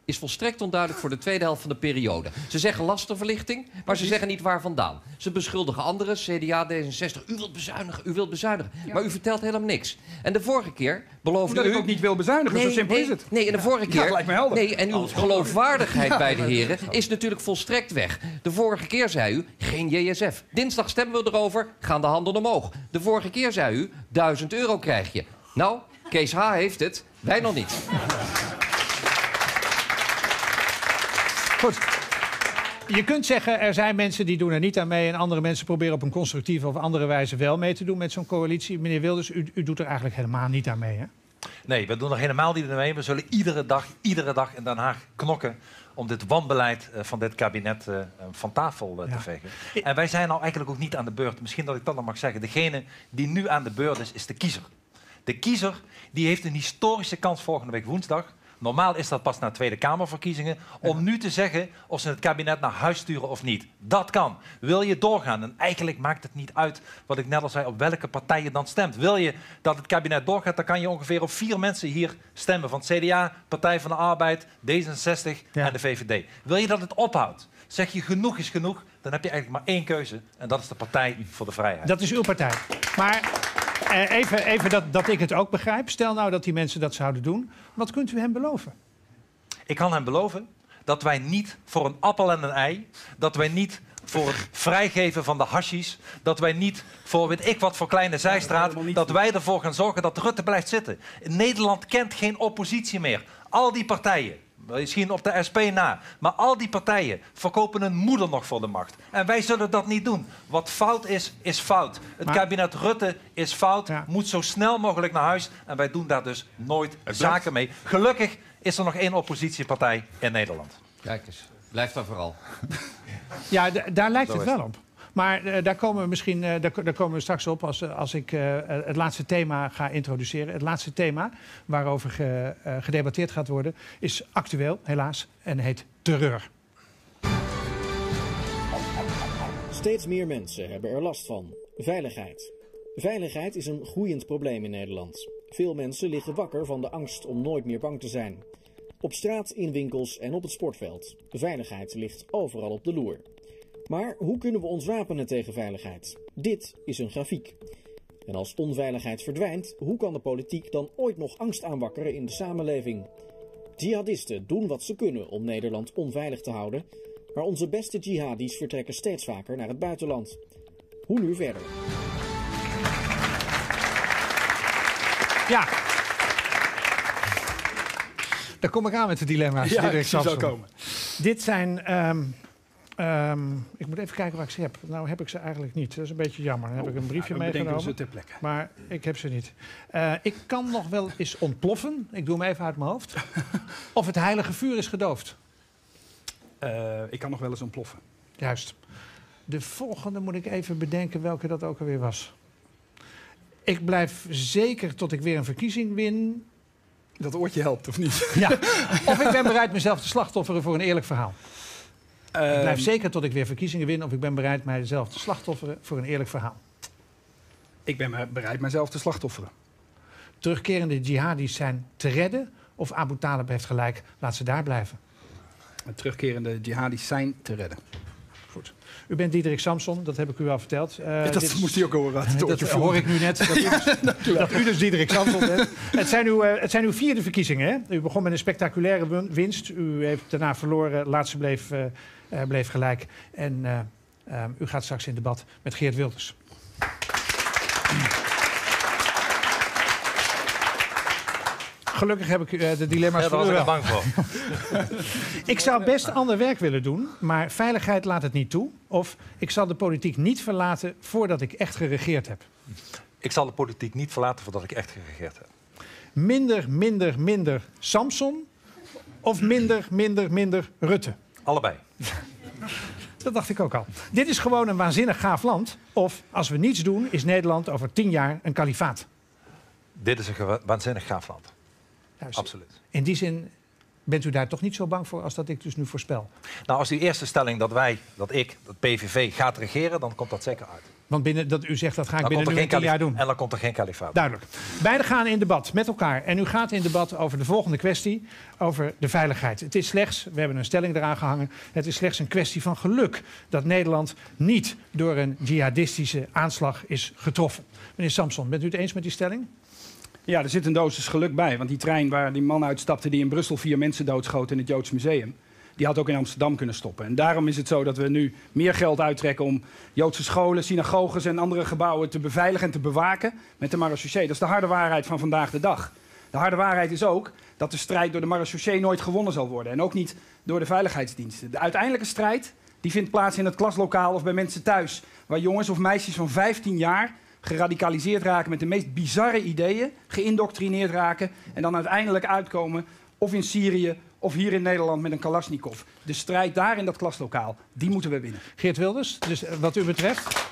is volstrekt onduidelijk voor de tweede helft van de periode. Ze zeggen lastenverlichting, maar ze zeggen niet waar vandaan. Ze beschuldigen anderen, CDA, D66. U wilt bezuinigen. Ja. Maar u vertelt helemaal niks. En de vorige keer beloofde u... ik ook niet wil bezuinigen, zo simpel is het. Nee, en de vorige keer... Ja, lijkt me helder. Nee, en uw geloofwaardigheid bij de heren is natuurlijk volstrekt weg. De vorige keer zei u, geen JSF. Dinsdag stemmen we erover, gaan de handen omhoog. De vorige keer zei u, €1000 krijg je. Nou, Kees H. heeft het, wij nog niet. Goed. Je kunt zeggen, er zijn mensen die doen er niet aan mee... en andere mensen proberen op een constructieve of andere wijze wel mee te doen met zo'n coalitie. Meneer Wilders, u doet er eigenlijk helemaal niet aan mee, hè? Nee, we doen er helemaal niet aan mee. We zullen iedere dag in Den Haag knokken om dit wanbeleid van dit kabinet van tafel te vegen. En wij zijn nou eigenlijk ook niet aan de beurt. Misschien dat ik dat nog mag zeggen. Degene die nu aan de beurt is de kiezer. De kiezer die heeft een historische kans volgende week woensdag. Normaal is dat pas na Tweede Kamerverkiezingen. Om nu te zeggen of ze het kabinet naar huis sturen of niet. Dat kan. Wil je doorgaan? En eigenlijk maakt het niet uit, wat ik net al zei, op welke partij je dan stemt. Wil je dat het kabinet doorgaat, dan kan je ongeveer op 4 mensen hier stemmen. Van het CDA, Partij van de Arbeid, D66 en de VVD. Wil je dat het ophoudt? Zeg je genoeg is genoeg, dan heb je eigenlijk maar 1 keuze. En dat is de Partij voor de Vrijheid. Dat is uw partij. Maar... Even dat ik het ook begrijp. Stel nou dat die mensen dat zouden doen. Wat kunt u hem beloven? Ik kan hem beloven dat wij niet voor een appel en een ei... dat wij niet voor het vrijgeven van de hashies... dat wij niet voor weet ik wat voor kleine zijstraat... dat wij ervoor gaan zorgen dat Rutte blijft zitten. Nederland kent geen oppositie meer. Al die partijen... Misschien op de SP na. Maar al die partijen verkopen hun moeder nog voor de macht. En wij zullen dat niet doen. Wat fout is, is fout. Het kabinet Rutte is fout. Ja. Moet zo snel mogelijk naar huis. En wij doen daar dus nooit zaken mee. Gelukkig is er nog 1 oppositiepartij in Nederland. Kijk eens, blijft daar vooral. Ja, daar lijkt het wel op. Maar daar komen we misschien daar komen we straks op als ik het laatste thema ga introduceren. Het laatste thema waarover gedebatteerd gaat worden is actueel, helaas, en heet terreur. Steeds meer mensen hebben er last van. Veiligheid. Veiligheid is een groeiend probleem in Nederland. Veel mensen liggen wakker van de angst om nooit meer bang te zijn. Op straat, in winkels en op het sportveld. Veiligheid ligt overal op de loer. Maar hoe kunnen we ons wapenen tegen veiligheid? Dit is een grafiek. En als onveiligheid verdwijnt, hoe kan de politiek dan ooit nog angst aanwakkeren in de samenleving? Jihadisten doen wat ze kunnen om Nederland onveilig te houden, maar onze beste jihadis vertrekken steeds vaker naar het buitenland. Hoe nu verder? Ja. Daar kom ik aan met de dilemma's. Ja, die zal komen. Dit zijn... ik moet even kijken waar ik ze heb. Nou heb ik ze eigenlijk niet. Dat is een beetje jammer. Dan heb ik een briefje meegenomen. Ze ter plekke. Maar ik heb ze niet. Ik kan nog wel eens ontploffen. Ik doe hem even uit mijn hoofd. Of het heilige vuur is gedoofd. Ik kan nog wel eens ontploffen. Juist. De volgende moet ik even bedenken welke dat ook alweer was. Ik blijf zeker tot ik weer een verkiezing win. Dat oortje helpt, of niet? Ja. Of ik ben bereid mezelf te slachtofferen voor een eerlijk verhaal. Ik blijf zeker tot ik weer verkiezingen win... of ik ben bereid mijzelf te slachtofferen voor een eerlijk verhaal. Ik ben bereid mijzelf te slachtofferen. Terugkerende jihadis zijn te redden... of Abu Talib heeft gelijk, laat ze daar blijven. Terugkerende jihadis zijn te redden. Goed. U bent Diederik Samson, dat heb ik u al verteld. Dat moest u ook horen. Dat hoor ik nu net, dat u dus Diederik Samson bent. Het zijn uw 4e verkiezingen. Hè? U begon met een spectaculaire winst. U heeft daarna verloren, laatste bleef gelijk. En u gaat straks in debat met Geert Wilders. Gelukkig heb ik de dilemma's voor u wel. Daar was ik bang voor. Ik zou best ander werk willen doen, maar veiligheid laat het niet toe. Of ik zal de politiek niet verlaten voordat ik echt geregeerd heb. Ik zal de politiek niet verlaten voordat ik echt geregeerd heb. Minder Samson of minder Rutte? Allebei. Dat dacht ik ook al. Dit is gewoon een waanzinnig gaaf land. Of als we niets doen, is Nederland over 10 jaar een kalifaat. Dit is een waanzinnig gaaf land. Juist. Absoluut. In die zin bent u daar toch niet zo bang voor als dat ik dus nu voorspel? Nou, als die eerste stelling dat PVV gaat regeren, dan komt dat zeker uit. Want u zegt dat ga ik binnen nu 10 jaar doen. En dan komt er geen kalifaat. Duidelijk. Beiden gaan in debat met elkaar. En u gaat in debat over de volgende kwestie, over de veiligheid. Het is slechts, we hebben een stelling eraan gehangen, het is slechts een kwestie van geluk dat Nederland niet door een jihadistische aanslag is getroffen. Meneer Samson, bent u het eens met die stelling? Ja, er zit een dosis geluk bij. Want die trein waar die man uitstapte die in Brussel 4 mensen doodschoot in het Joods Museum, die had ook in Amsterdam kunnen stoppen. En daarom is het zo dat we nu meer geld uittrekken om Joodse scholen, synagoges en andere gebouwen te beveiligen en te bewaken met de marechaussee. Dat is de harde waarheid van vandaag de dag. De harde waarheid is ook dat de strijd door de marechaussee nooit gewonnen zal worden. En ook niet door de veiligheidsdiensten. De uiteindelijke strijd die vindt plaats in het klaslokaal of bij mensen thuis, waar jongens of meisjes van 15 jaar geradicaliseerd raken met de meest bizarre ideeën, geïndoctrineerd raken en dan uiteindelijk uitkomen of in Syrië of hier in Nederland met een Kalashnikov. De strijd daar in dat klaslokaal, die moeten we winnen. Geert Wilders, dus wat u betreft,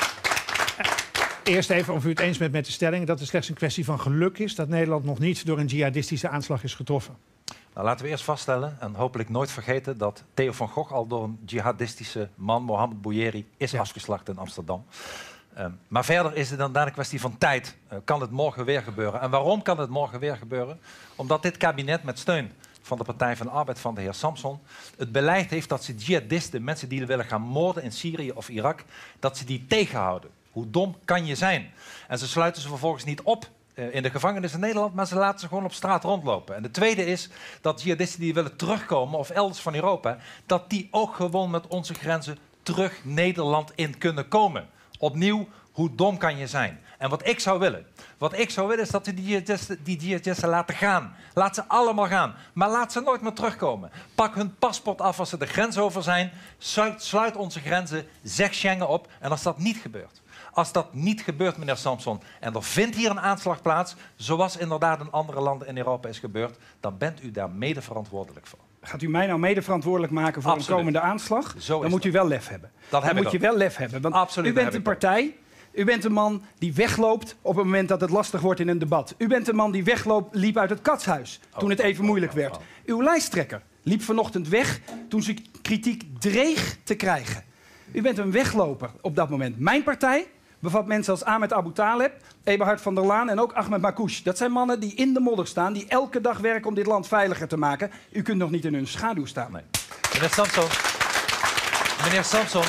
eerst even of u het eens bent met de stelling dat het slechts een kwestie van geluk is dat Nederland nog niet door een jihadistische aanslag is getroffen. Nou, laten we eerst vaststellen en hopelijk nooit vergeten dat Theo van Gogh al door een jihadistische man, Mohammed Bouyeri, is afgeslacht in Amsterdam. Maar verder is het inderdaad een kwestie van tijd. Kan het morgen weer gebeuren? En waarom kan het morgen weer gebeuren? Omdat dit kabinet met steun van de Partij van de Arbeid van de heer Samson het beleid heeft dat ze jihadisten, mensen die willen gaan moorden in Syrië of Irak, dat ze die tegenhouden. Hoe dom kan je zijn? En ze sluiten ze vervolgens niet op in de gevangenis in Nederland, maar ze laten ze gewoon op straat rondlopen. En de tweede is dat jihadisten die willen terugkomen, of elders van Europa, dat die ook gewoon met onze grenzen terug Nederland in kunnen komen. Opnieuw, hoe dom kan je zijn? En wat ik zou willen is dat we die jihadisten laten gaan. Laat ze allemaal gaan. Maar laat ze nooit meer terugkomen. Pak hun paspoort af als ze de grens over zijn. Sluit onze grenzen. Zeg Schengen op. En als dat niet gebeurt, meneer Samson, en er vindt hier een aanslag plaats, zoals inderdaad in andere landen in Europa is gebeurd, dan bent u daar mede verantwoordelijk voor. Gaat u mij nou mede verantwoordelijk maken voor een komende aanslag? Dan moet u wel lef hebben. Dan moet je wel lef hebben. Want u bent een partij, u bent een man die wegloopt op het moment dat het lastig wordt in een debat. U bent een man die liep uit het katshuis toen het even moeilijk werd. Uw lijsttrekker liep vanochtend weg toen ze kritiek dreeg te krijgen. U bent een wegloper op dat moment. Mijn partij bevat mensen als Ahmed Abu Taleb, Eberhard van der Laan en ook Ahmed Makouche. Dat zijn mannen die in de modder staan, die elke dag werken om dit land veiliger te maken. U kunt nog niet in hun schaduw staan. Nee. Meneer Samson,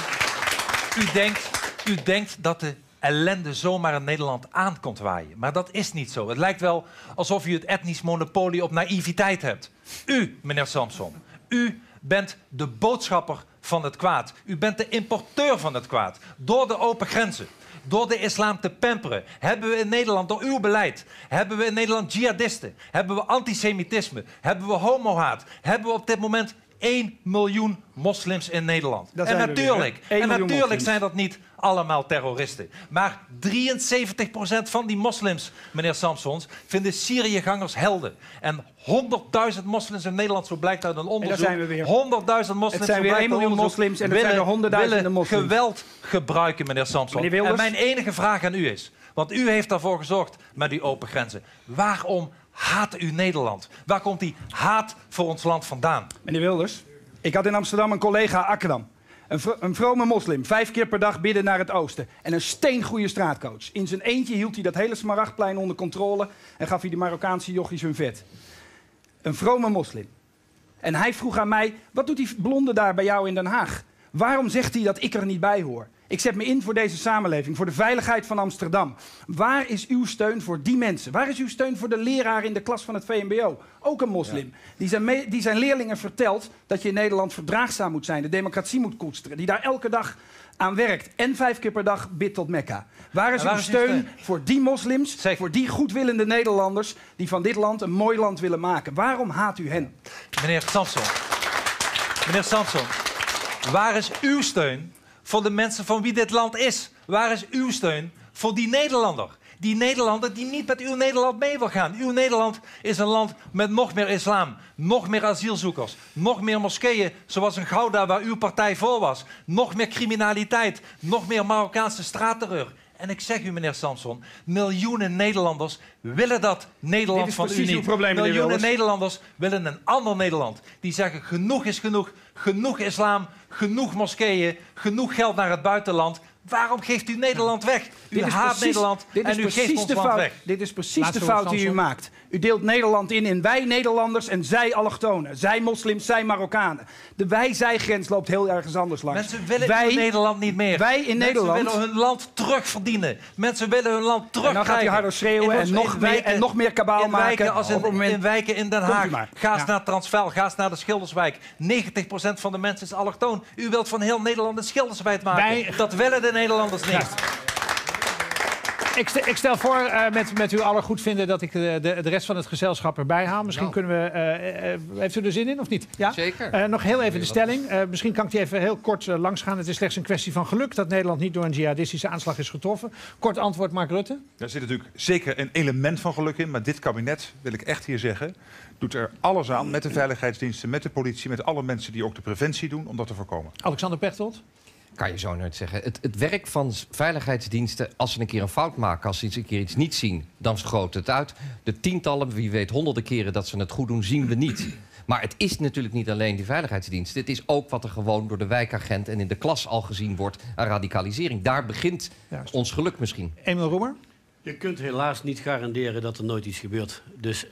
u denkt dat de ellende zomaar in Nederland aan komt waaien. Maar dat is niet zo. Het lijkt wel alsof u het etnisch monopolie op naïviteit hebt. U, meneer Samson, u bent de boodschapper van het kwaad. U bent de importeur van het kwaad. Door de open grenzen, door de islam te pamperen, hebben we in Nederland, door uw beleid, hebben we in Nederland jihadisten, hebben we antisemitisme, hebben we homohaat, hebben we op dit moment 1 miljoen moslims in Nederland. En natuurlijk zijn dat niet allemaal terroristen. Maar 73% van die moslims, meneer Samsons, vinden Syriëgangers helden. En 100.000 moslims in Nederland, zo blijkt uit een onderzoek. 100.000 moslims. Het zijn weer 1 miljoen moslims en het zijn er honderdduizenden moslims. Geweld gebruiken, meneer Samson. En mijn enige vraag aan u is, want u heeft daarvoor gezorgd met die open grenzen. Waarom haat u Nederland? Waar komt die haat voor ons land vandaan? Meneer Wilders, ik had in Amsterdam een collega Akram. Een vrome moslim, 5 keer per dag bidden naar het oosten. En een steengoede straatcoach. In zijn eentje hield hij dat hele Smaragdplein onder controle en gaf hij de Marokkaanse jochies hun vet. Een vrome moslim. En hij vroeg aan mij, wat doet die blonde daar bij jou in Den Haag? Waarom zegt hij dat ik er niet bij hoor? Ik zet me in voor deze samenleving, voor de veiligheid van Amsterdam. Waar is uw steun voor die mensen? Waar is uw steun voor de leraar in de klas van het VMBO? Ook een moslim. Ja. Die zijn leerlingen vertelt dat je in Nederland verdraagzaam moet zijn, de democratie moet koesteren. Die daar elke dag aan werkt en 5 keer per dag bidt tot Mekka. Waar is uw steun voor die moslims, voor die goedwillende Nederlanders die van dit land een mooi land willen maken? Waarom haat u hen? Meneer Samson, waar is uw steun voor de mensen van wie dit land is? Waar is uw steun voor die Nederlander? Die Nederlander die niet met uw Nederland mee wil gaan. Uw Nederland is een land met nog meer islam, nog meer asielzoekers, nog meer moskeeën, zoals in Gouda waar uw partij voor was. Nog meer criminaliteit, nog meer Marokkaanse straatterreur. En ik zeg u, meneer Samson, miljoenen Nederlanders willen dat Nederland van u niet. Miljoenen Nederlanders willen een ander Nederland. Die zeggen, genoeg is genoeg. Genoeg islam, genoeg moskeeën, genoeg geld naar het buitenland. Waarom geeft u Nederland weg? U haat Nederland en u geeft ons land weg. Dit is precies de fout die u maakt. U deelt Nederland in wij Nederlanders en zij allochtonen. Zij moslims, zij Marokkanen. De wij-zij-grens loopt heel ergens anders langs. Mensen willen in Nederland niet meer. Wij in Nederland... Mensen willen hun land terugverdienen. Mensen willen hun land terugkrijgen. En dan gaat u harder schreeuwen en nog meer kabaal maken. In wijken in Den Haag. Ga eens naar Transvaal, ga eens naar de Schilderswijk. 90% van de mensen is allochtoon. U wilt van heel Nederland een Schilderswijk maken. Dat willen de Nederlanders niet. Ik stel voor, met u allen goed vinden, dat ik de rest van het gezelschap erbij haal. Misschien kunnen we... heeft u er zin in, of niet? Ja? Zeker. Nog heel even de stelling. Misschien kan ik die even heel kort langs gaan. Het is slechts een kwestie van geluk dat Nederland niet door een jihadistische aanslag is getroffen. Kort antwoord, Mark Rutte. Daar zit natuurlijk zeker een element van geluk in. Maar dit kabinet, wil ik echt hier zeggen, doet er alles aan met de veiligheidsdiensten, met de politie, met alle mensen die ook de preventie doen, om dat te voorkomen. Alexander Pechtold. Kan je zo nooit zeggen. Het werk van veiligheidsdiensten, als ze een keer een fout maken, als ze een keer iets niet zien, dan vergroot het uit. De tientallen, wie weet honderden keren dat ze het goed doen, zien we niet. Maar het is natuurlijk niet alleen die veiligheidsdiensten. Het is ook wat er gewoon door de wijkagent en in de klas al gezien wordt aan radicalisering. Daar begint ons geluk misschien. Emiel Roemer? Je kunt helaas niet garanderen dat er nooit iets gebeurt. Dus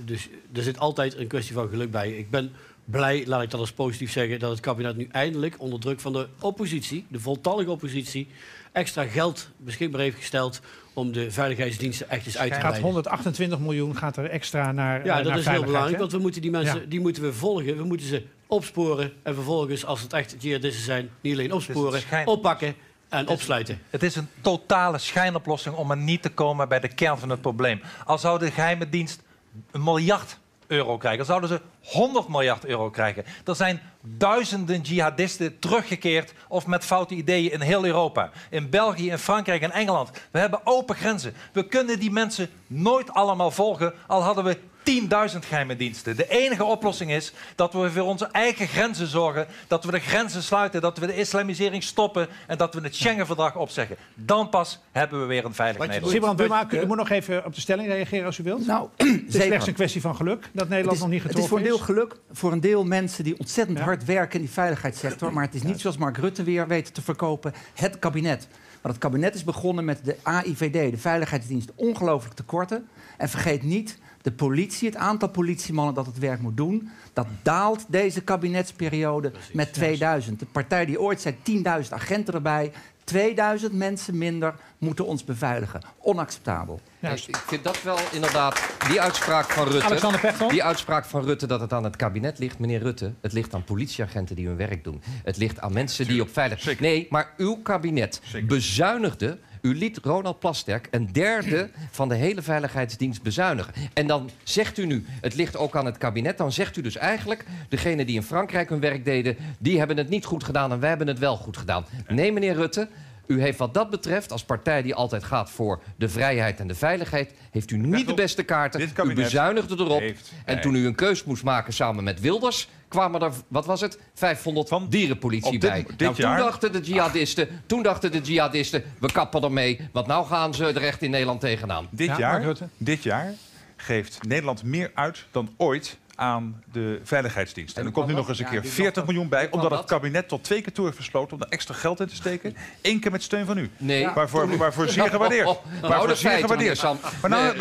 er zit altijd een kwestie van geluk bij. Ik ben blij, laat ik dat als positief zeggen, dat het kabinet nu eindelijk onder druk van de oppositie, de voltallige oppositie, extra geld beschikbaar heeft gesteld om de veiligheidsdiensten echt eens uit te breiden. 128 miljoen gaat er extra naar Ja, dat naar is heel belangrijk, want we moeten die mensen die moeten we volgen. We moeten ze opsporen en vervolgens, als het echt jihadisten zijn, niet alleen opsporen, oppakken en opsluiten. Het is een totale schijnoplossing om maar niet te komen bij de kern van het probleem. Al zou de geheime dienst €1 miljard krijgen, dan zouden ze €100 miljard krijgen. Er zijn duizenden jihadisten teruggekeerd of met foute ideeën in heel Europa. In België, in Frankrijk en Engeland. We hebben open grenzen. We kunnen die mensen nooit allemaal volgen, al hadden we 10.000 geheime diensten. De enige oplossing is dat we voor onze eigen grenzen zorgen, dat we de grenzen sluiten, dat we de islamisering stoppen en dat we het Schengen-verdrag opzeggen. Dan pas hebben we weer een veilig Nederland. Sibrand Buma, u moet nog even op de stelling reageren als u wilt. Nou, het is slechts een kwestie van geluk dat Nederland nog niet getroffen is. Het is voor een deel geluk, voor een deel mensen die ontzettend hard werken in die veiligheidssector. Maar het is niet zoals Mark Rutte weer weet te verkopen, het kabinet. Want het kabinet is begonnen met de AIVD, de Veiligheidsdienst, ongelooflijk tekorten. En vergeet niet, de politie, het aantal politiemannen dat het werk moet doen, dat daalt deze kabinetsperiode met 2000. De partij die ooit zei 10.000 agenten erbij, 2000 mensen minder moeten ons beveiligen. Onacceptabel. Ja, ik vind dat wel inderdaad, die uitspraak van Rutte. Alexander Pechtold? Die uitspraak van Rutte dat het aan het kabinet ligt, meneer Rutte. Het ligt aan politieagenten die hun werk doen. Het ligt aan mensen die op veiligheid. Nee, maar uw kabinet bezuinigde. U liet Ronald Plasterk een derde van de hele veiligheidsdienst bezuinigen. En dan zegt u nu, het ligt ook aan het kabinet. Dan zegt u dus eigenlijk, degenen die in Frankrijk hun werk deden, die hebben het niet goed gedaan en wij hebben het wel goed gedaan. Nee, meneer Rutte. U heeft wat dat betreft, als partij die altijd gaat voor de vrijheid en de veiligheid, heeft u niet de beste kaarten. U bezuinigde erop. En toen u een keus moest maken samen met Wilders, kwamen er, wat was het, 500 dierenpolitie bij. Toen dachten de jihadisten, we kappen ermee, want nou gaan ze er echt in Nederland tegenaan. Dit jaar geeft Nederland meer uit dan ooit aan de veiligheidsdienst. En er komt nu nog eens een keer 40 miljoen bij, omdat het kabinet tot 2 keer toe heeft besloten om er extra geld in te steken. 1 keer met steun van u. Nee. Waarvoor zeer gewaardeerd. Waarvoor zeer gewaardeerd. Maar nou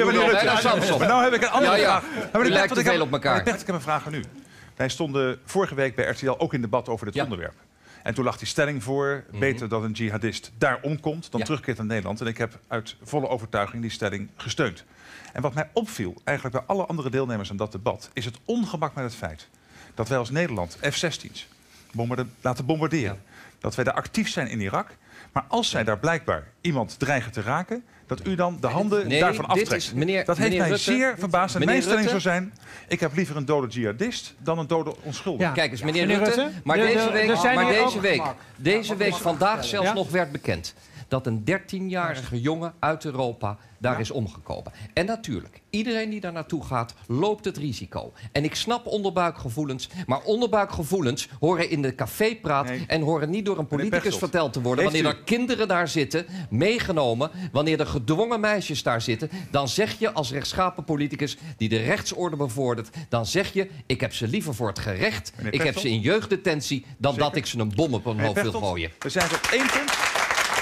heb ik een andere vraag. U lijkt te veel op elkaar. Ik heb een vraag aan u. Wij stonden vorige week bij RTL ook in debat over dit onderwerp. En toen lag die stelling voor, beter dat een jihadist daar omkomt dan terugkeert naar Nederland. En ik heb uit volle overtuiging die stelling gesteund. En wat mij opviel, eigenlijk bij alle andere deelnemers aan dat debat, is het ongemak met het feit dat wij als Nederland F-16's laten bombarderen. Dat wij daar actief zijn in Irak. Maar als zij daar blijkbaar iemand dreigen te raken, dat u dan de handen daarvan aftrekt. Dat heeft mij zeer verbaasd. En mijn stelling zou zijn, ik heb liever een dode jihadist dan een dode onschuldige. Ja. Kijk eens, meneer Rutte, deze week vandaag zelfs nog werd bekend dat een 13-jarige jongen uit Europa daar is omgekomen. En natuurlijk, iedereen die daar naartoe gaat, loopt het risico. En ik snap onderbuikgevoelens, maar onderbuikgevoelens horen in de cafépraat en horen niet door een politicus verteld te worden. Wanneer er kinderen daar zitten, meegenomen, wanneer er gedwongen meisjes daar zitten, dan zeg je als rechtschapen politicus die de rechtsorde bevordert, dan zeg je, ik heb ze liever voor het gerecht, ik heb ze in jeugddetentie, dan dat ik ze een bom op hun hoofd wil gooien. We zijn op 1 punt.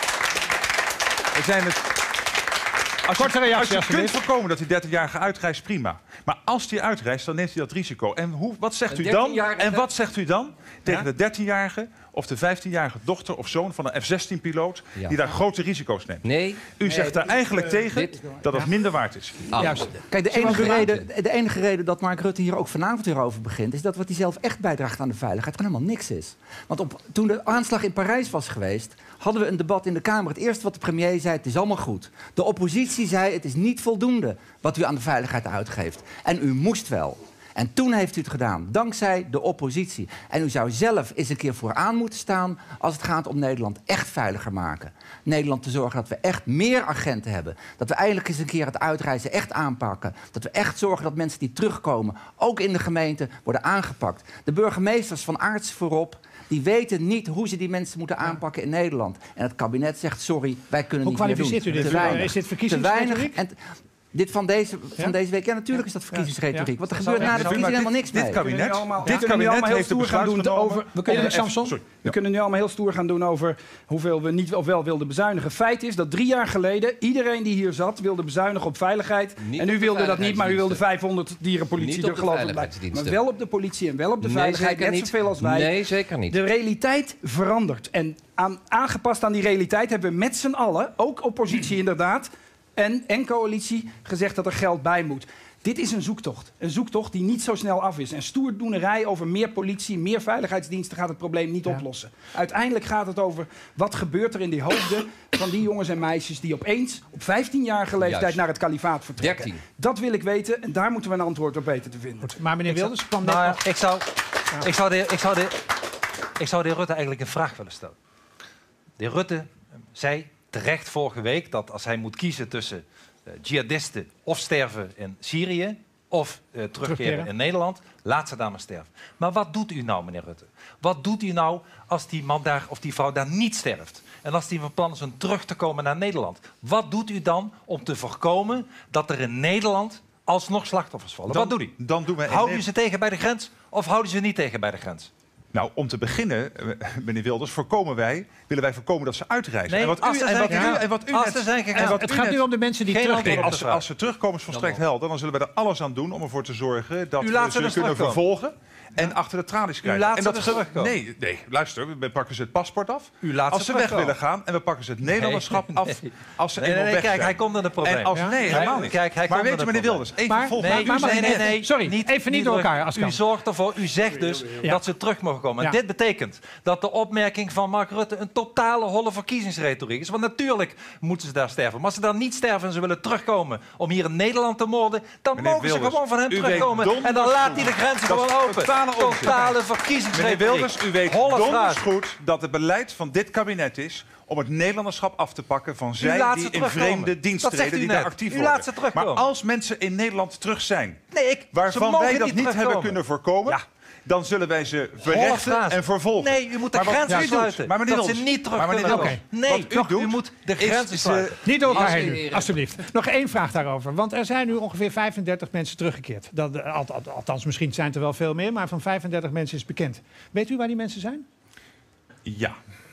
We zijn het... Korte reactie, als je kunt voorkomen dat die 30-jarige uitreist, prima. Maar als die uitreist, dan neemt hij dat risico. En wat zegt u dan? En wat zegt u dan tegen de 13-jarige of de 15-jarige dochter of zoon van een F-16-piloot... die daar grote risico's neemt? Nee. U zegt daar eigenlijk tegen dat het minder waard is. Juist. Kijk, de enige reden dat Mark Rutte hier ook vanavond weer over begint... is dat wat hij zelf echt bijdraagt aan de veiligheid gewoon helemaal niks is. Want toen de aanslag in Parijs was geweest... hadden we een debat in de Kamer. Het eerste wat de premier zei, het is allemaal goed. De oppositie zei, het is niet voldoende wat u aan de veiligheid uitgeeft. En u moest wel. En toen heeft u het gedaan, dankzij de oppositie. En u zou zelf eens een keer vooraan moeten staan... als het gaat om Nederland echt veiliger maken. Nederland te zorgen dat we echt meer agenten hebben. Dat we eindelijk eens een keer het uitreizen echt aanpakken. Dat we echt zorgen dat mensen die terugkomen... ook in de gemeente worden aangepakt. De burgemeesters van Aarts voorop... die weten niet hoe ze die mensen moeten aanpakken in Nederland. En het kabinet zegt, sorry, wij kunnen niet meer doen. Hoe kwalificeert u dit? Is dit verkiezingsretoriek? Dit van deze week, ja, natuurlijk is dat verkiezingsretoriek. Want er gebeurt na de verkiezing helemaal niks mee. Dit kabinet heeft een besluit genomen. We kunnen nu allemaal heel stoer gaan doen over hoeveel we niet of wel wilden bezuinigen. Feit is dat 3 jaar geleden iedereen die hier zat wilde bezuinigen op veiligheid. En u wilde dat niet, maar u wilde 500 dierenpolitie er geloof ik bij. Maar wel op de politie en wel op de veiligheid, net zoveel als wij. Nee, zeker niet. De realiteit verandert. En aangepast aan die realiteit hebben we met z'n allen, ook oppositie inderdaad... En coalitie gezegd dat er geld bij moet. Dit is een zoektocht. Een zoektocht die niet zo snel af is. En stoerdoenerij over meer politie, meer veiligheidsdiensten gaat het probleem niet oplossen. Uiteindelijk gaat het over wat gebeurt er in die hoofden van die jongens en meisjes... die opeens op 15-jarige leeftijd naar het kalifaat vertrekken. 13. Dat wil ik weten en daar moeten we een antwoord op weten te vinden. Goed, maar meneer Wilders kwam net nog... Ik zou de Rutte eigenlijk een vraag willen stellen. De Rutte zei... terecht vorige week dat als hij moet kiezen tussen jihadisten of sterven in Syrië of terugkeren in Nederland, laat ze daar maar sterven. Maar wat doet u nou, meneer Rutte? Wat doet u nou als die man daar of die vrouw daar niet sterft? En als die van plan is om terug te komen naar Nederland? Wat doet u dan om te voorkomen dat er in Nederland alsnog slachtoffers vallen? Wat doet u? Houden u ze tegen bij de grens of houden u ze niet tegen bij de grens? Nou, om te beginnen, meneer Wilders, willen wij voorkomen dat ze uitreizen. Nee, het gaat nu om de mensen die terugkomen. Als ze terugkomen is volstrekt helder, dan zullen wij er alles aan doen om ervoor te zorgen dat we ze kunnen vervolgen en achter de tralies krijgen. Nee, luister, we pakken ze het paspoort af. Als ze weg willen gaan en we pakken ze het Nederlanderschap af als ze eenmaal weg zijn. Kijk, hij komt aan het probleem. Nee, helemaal niet. Maar weet je, meneer Wilders, even volgen. Sorry, even niet door elkaar. U zorgt ervoor, u zegt dus dat ze terug mogen komen. En dit betekent dat de opmerking van Mark Rutte een totale holle verkiezingsretoriek is. Want natuurlijk moeten ze daar sterven. Maar als ze daar niet sterven en ze willen terugkomen om hier in Nederland te moorden, dan mogen ze gewoon van hem terugkomen. En dan laat hij de grenzen gewoon open. Totale verkiezingsretoriek. Meneer Wilders, u weet donders goed dat het beleid van dit kabinet is om het Nederlanderschap af te pakken van zij die in vreemde dienst treden, die daar actief worden. Maar als mensen in Nederland terug zijn, waarvan wij dat niet hebben kunnen voorkomen... dan zullen wij ze verrechten en vervolgen. Nee, u moet de grenzen sluiten. Maar meneer Wilders, dat ze niet terug kunnen. Nee, u moet de grenzen sluiten. Niet door elkaar heen nu, alstublieft. Nog één vraag daarover. Want er zijn nu ongeveer 35 mensen teruggekeerd. Althans, misschien zijn het er wel veel meer, maar van 35 mensen is bekend. Weet u waar die mensen zijn? Ja.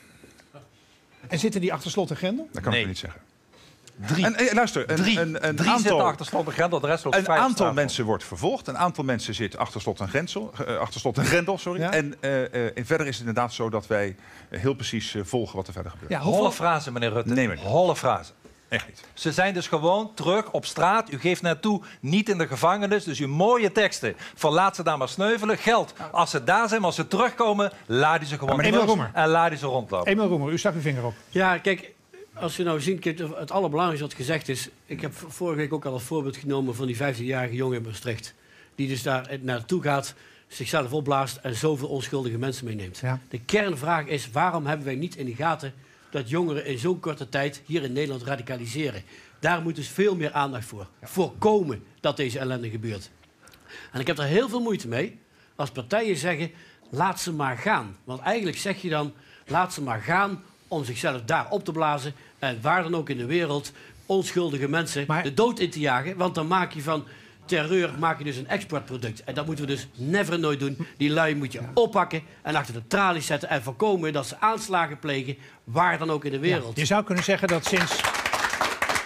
En zitten die achter slot en grendel? Dat kan ik niet zeggen. 3. Luister, een aantal achter slot en grendel, de rest loopt 5 Een aantal mensen wordt vervolgd, een aantal mensen zit achter slot en grendel. Ja. En verder is het inderdaad zo dat wij heel precies volgen wat er verder gebeurt. Ja, holle frase, meneer Rutte. Nee, meneer. Holle frase. Echt niet. Ze zijn dus gewoon terug op straat. U geeft naartoe, niet in de gevangenis. Dus uw mooie teksten van laat ze daar maar sneuvelen geldt. Als ze daar zijn, maar als ze terugkomen, laat u ze gewoon terug en laat u ze rondlopen. Emil Roemer, u stak uw vinger op. Ja, kijk, als we nou zien, het allerbelangrijkste wat gezegd is... Ik heb vorige week ook al als voorbeeld genomen van die 15-jarige jongen in Maastricht. Die dus daar naartoe gaat, zichzelf opblaast en zoveel onschuldige mensen meeneemt. Ja. De kernvraag is, waarom hebben wij niet in de gaten dat jongeren in zo'n korte tijd hier in Nederland radicaliseren? Daar moet dus veel meer aandacht voor. Ja. Voorkomen dat deze ellende gebeurt. En ik heb er heel veel moeite mee als partijen zeggen, laat ze maar gaan. Want eigenlijk zeg je dan, laat ze maar gaan om zichzelf daar op te blazen en waar dan ook in de wereld onschuldige mensen de dood in te jagen. Want dan maak je van terreur dus een exportproduct. En dat moeten we dus never nooit doen. Die lui moet je oppakken en achter de tralies zetten en voorkomen dat ze aanslagen plegen waar dan ook in de wereld. Ja, je zou kunnen zeggen dat sinds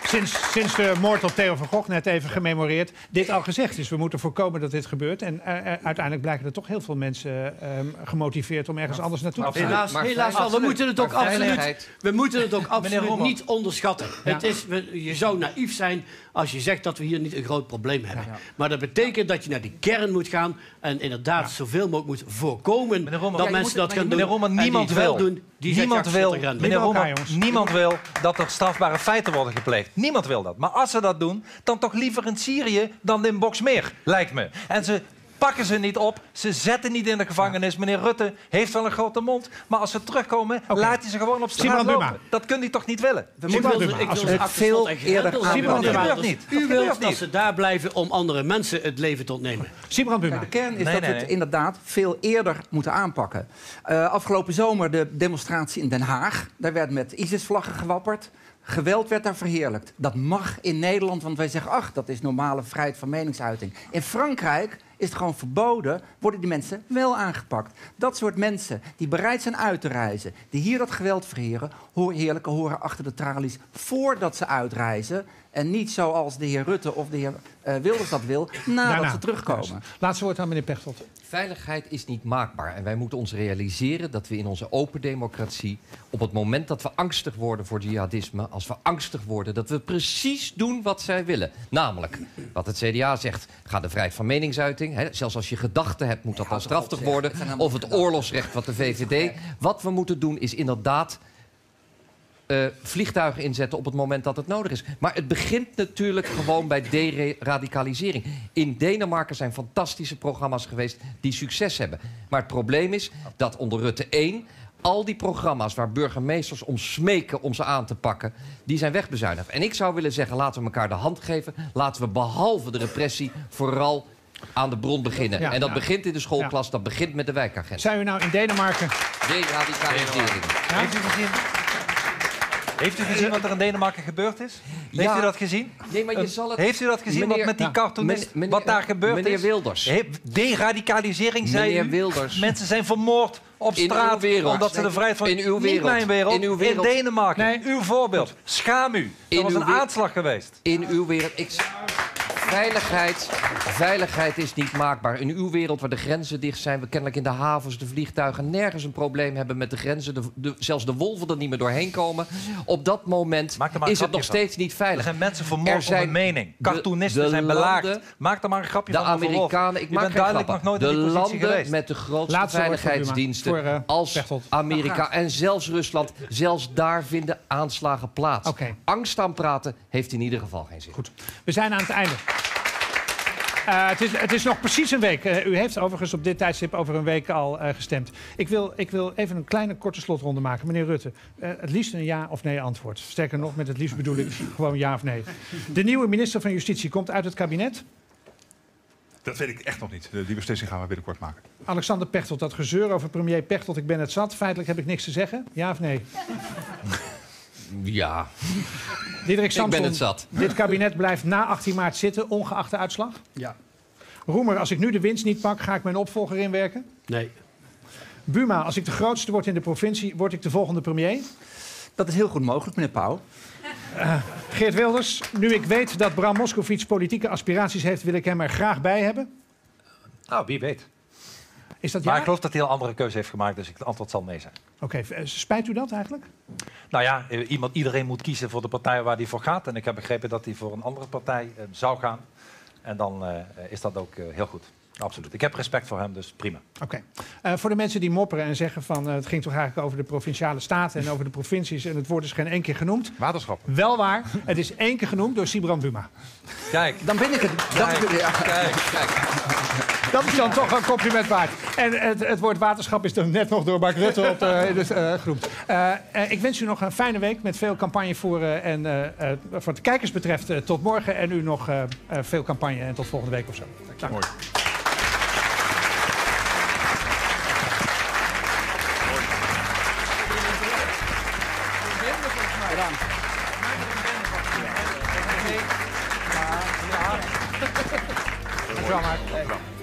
sinds de moord op Theo van Gogh, net even gememoreerd, dit al gezegd is. We moeten voorkomen dat dit gebeurt. En uiteindelijk blijken er toch heel veel mensen gemotiveerd om ergens anders naartoe te gaan. Helaas, we moeten het ook absoluut niet onderschatten. Ja. Je zou naïef zijn als je zegt dat we hier niet een groot probleem hebben. Ja. Maar dat betekent dat je naar die kern moet gaan en inderdaad zoveel mogelijk moet voorkomen dat mensen dat gaan doen. Meneer Roman, niemand wil dat er strafbare feiten worden gepleegd. Niemand wil dat. Maar als ze dat doen, dan toch liever in Syrië dan in Boxmeer, lijkt me. En ze pakken ze niet op, ze zetten niet in de gevangenis. Meneer Rutte heeft wel een grote mond, maar als ze terugkomen, laat hij ze gewoon op straat lopen. Dat kunt hij toch niet willen? U wilt dat ze daar blijven om andere mensen het leven te ontnemen. De kern is dat we het inderdaad veel eerder moeten aanpakken. Afgelopen zomer de demonstratie in Den Haag. Daar werd met ISIS-vlaggen gewapperd. Geweld werd daar verheerlijkt. Dat mag in Nederland, want wij zeggen, ach, dat is normale vrijheid van meningsuiting. In Frankrijk is het gewoon verboden, worden die mensen wel aangepakt. Dat soort mensen die bereid zijn uit te reizen, die hier dat geweld verheren, horen achter de tralies voordat ze uitreizen. En niet zoals de heer Rutte of de heer Wilders dat wil, nadat ze terugkomen. Laatste woord aan meneer Pechtold. Veiligheid is niet maakbaar. En wij moeten ons realiseren dat we in onze open democratie, op het moment dat we angstig worden voor jihadisme, als we angstig worden, dat we precies doen wat zij willen. Namelijk, wat het CDA zegt, ga de vrijheid van meningsuiting. Hè, zelfs als je gedachten hebt, moet dat dan straftig worden. Of het oorlogsrecht wat de VVD. Wat we moeten doen is inderdaad vliegtuigen inzetten op het moment dat het nodig is. Maar het begint natuurlijk gewoon bij deradicalisering. In Denemarken zijn fantastische programma's geweest die succes hebben. Maar het probleem is dat onder Rutte 1... al die programma's waar burgemeesters om smeken om ze aan te pakken, die zijn wegbezuinigd. En ik zou willen zeggen, laten we elkaar de hand geven. Laten we behalve de repressie vooral aan de bron beginnen. En dat begint in de schoolklas, dat begint met de wijkagent. Zijn we nou in Denemarken? Deradicalisering. Ja. Heeft u gezien wat er in Denemarken gebeurd is? Heeft u dat gezien? Nee, maar je zal het... Heeft u dat gezien wat met die cartoonist, wat daar gebeurd is? Meneer Wilders. Deradicalisering, zei meneer Wilders. Mensen zijn vermoord op straat omdat ze de vrijheid van... In uw wereld. Niet mijn wereld. In uw wereld. In Denemarken. Nee. Uw voorbeeld. Schaam u. Er was een aanslag geweest. In uw wereld... Veiligheid is niet maakbaar. In uw wereld waar de grenzen dicht zijn, we kennelijk in de havens, de vliegtuigen nergens een probleem hebben met de grenzen, zelfs de wolven er niet meer doorheen komen. Op dat moment is het nog steeds niet veilig. Er zijn mensen vermoord om hun mening. Cartoonisten zijn belaagd. Maak er maar een grapje van. De Amerikanen, ik maak geen grappen. De landen met de grootste veiligheidsdiensten als Amerika en zelfs Rusland, zelfs daar vinden aanslagen plaats. Angst aan praten heeft in ieder geval geen zin. Goed, we zijn aan het einde. Het is nog precies een week. U heeft overigens op dit tijdstip over een week al gestemd. Ik wil even een kleine korte slotronde maken. Meneer Rutte, het liefst een ja of nee antwoord. Sterker nog, met het liefst bedoel ik gewoon ja of nee. De nieuwe minister van Justitie komt uit het kabinet? Dat weet ik echt nog niet. Die beslissing gaan we binnenkort maken. Alexander Pechtold, dat gezeur over premier Pechtold, ik ben het zat. Feitelijk heb ik niks te zeggen. Ja of nee? Ja. Diederik Samson, ik ben het zat. Dit kabinet blijft na 18 maart zitten, ongeacht de uitslag? Ja. Roemer, als ik nu de winst niet pak, ga ik mijn opvolger inwerken? Nee. Buma, als ik de grootste word in de provincie, word ik de volgende premier? Dat is heel goed mogelijk, meneer Pauw. Geert Wilders, nu ik weet dat Bram Moskowitz politieke aspiraties heeft, wil ik hem er graag bij hebben? Nou, wie weet. Is dat maar ik geloof dat hij een andere keuze heeft gemaakt, dus het antwoord zal nee zijn. Oké, spijt u dat eigenlijk? Nou ja, iedereen moet kiezen voor de partij waar hij voor gaat. En ik heb begrepen dat hij voor een andere partij zou gaan. En dan is dat ook heel goed. Absoluut. Ik heb respect voor hem, dus prima. Oké. Voor de mensen die mopperen en zeggen van het ging toch eigenlijk over de provinciale staten en over de provincies en het woord is geen één keer genoemd. Waterschap. Wel waar, het is 1 keer genoemd door Sibrand Buma. Kijk. Dan ben ik het. Kijk. Dat is dan toch een compliment waard. En het woord waterschap is dan net nog door Mark Rutte genoemd. Ik wens u nog een fijne week met veel campagne voeren. En wat de kijkers betreft tot morgen. En u nog veel campagne en tot volgende week of zo. Dank. Mooi. Dankjewel, Mark.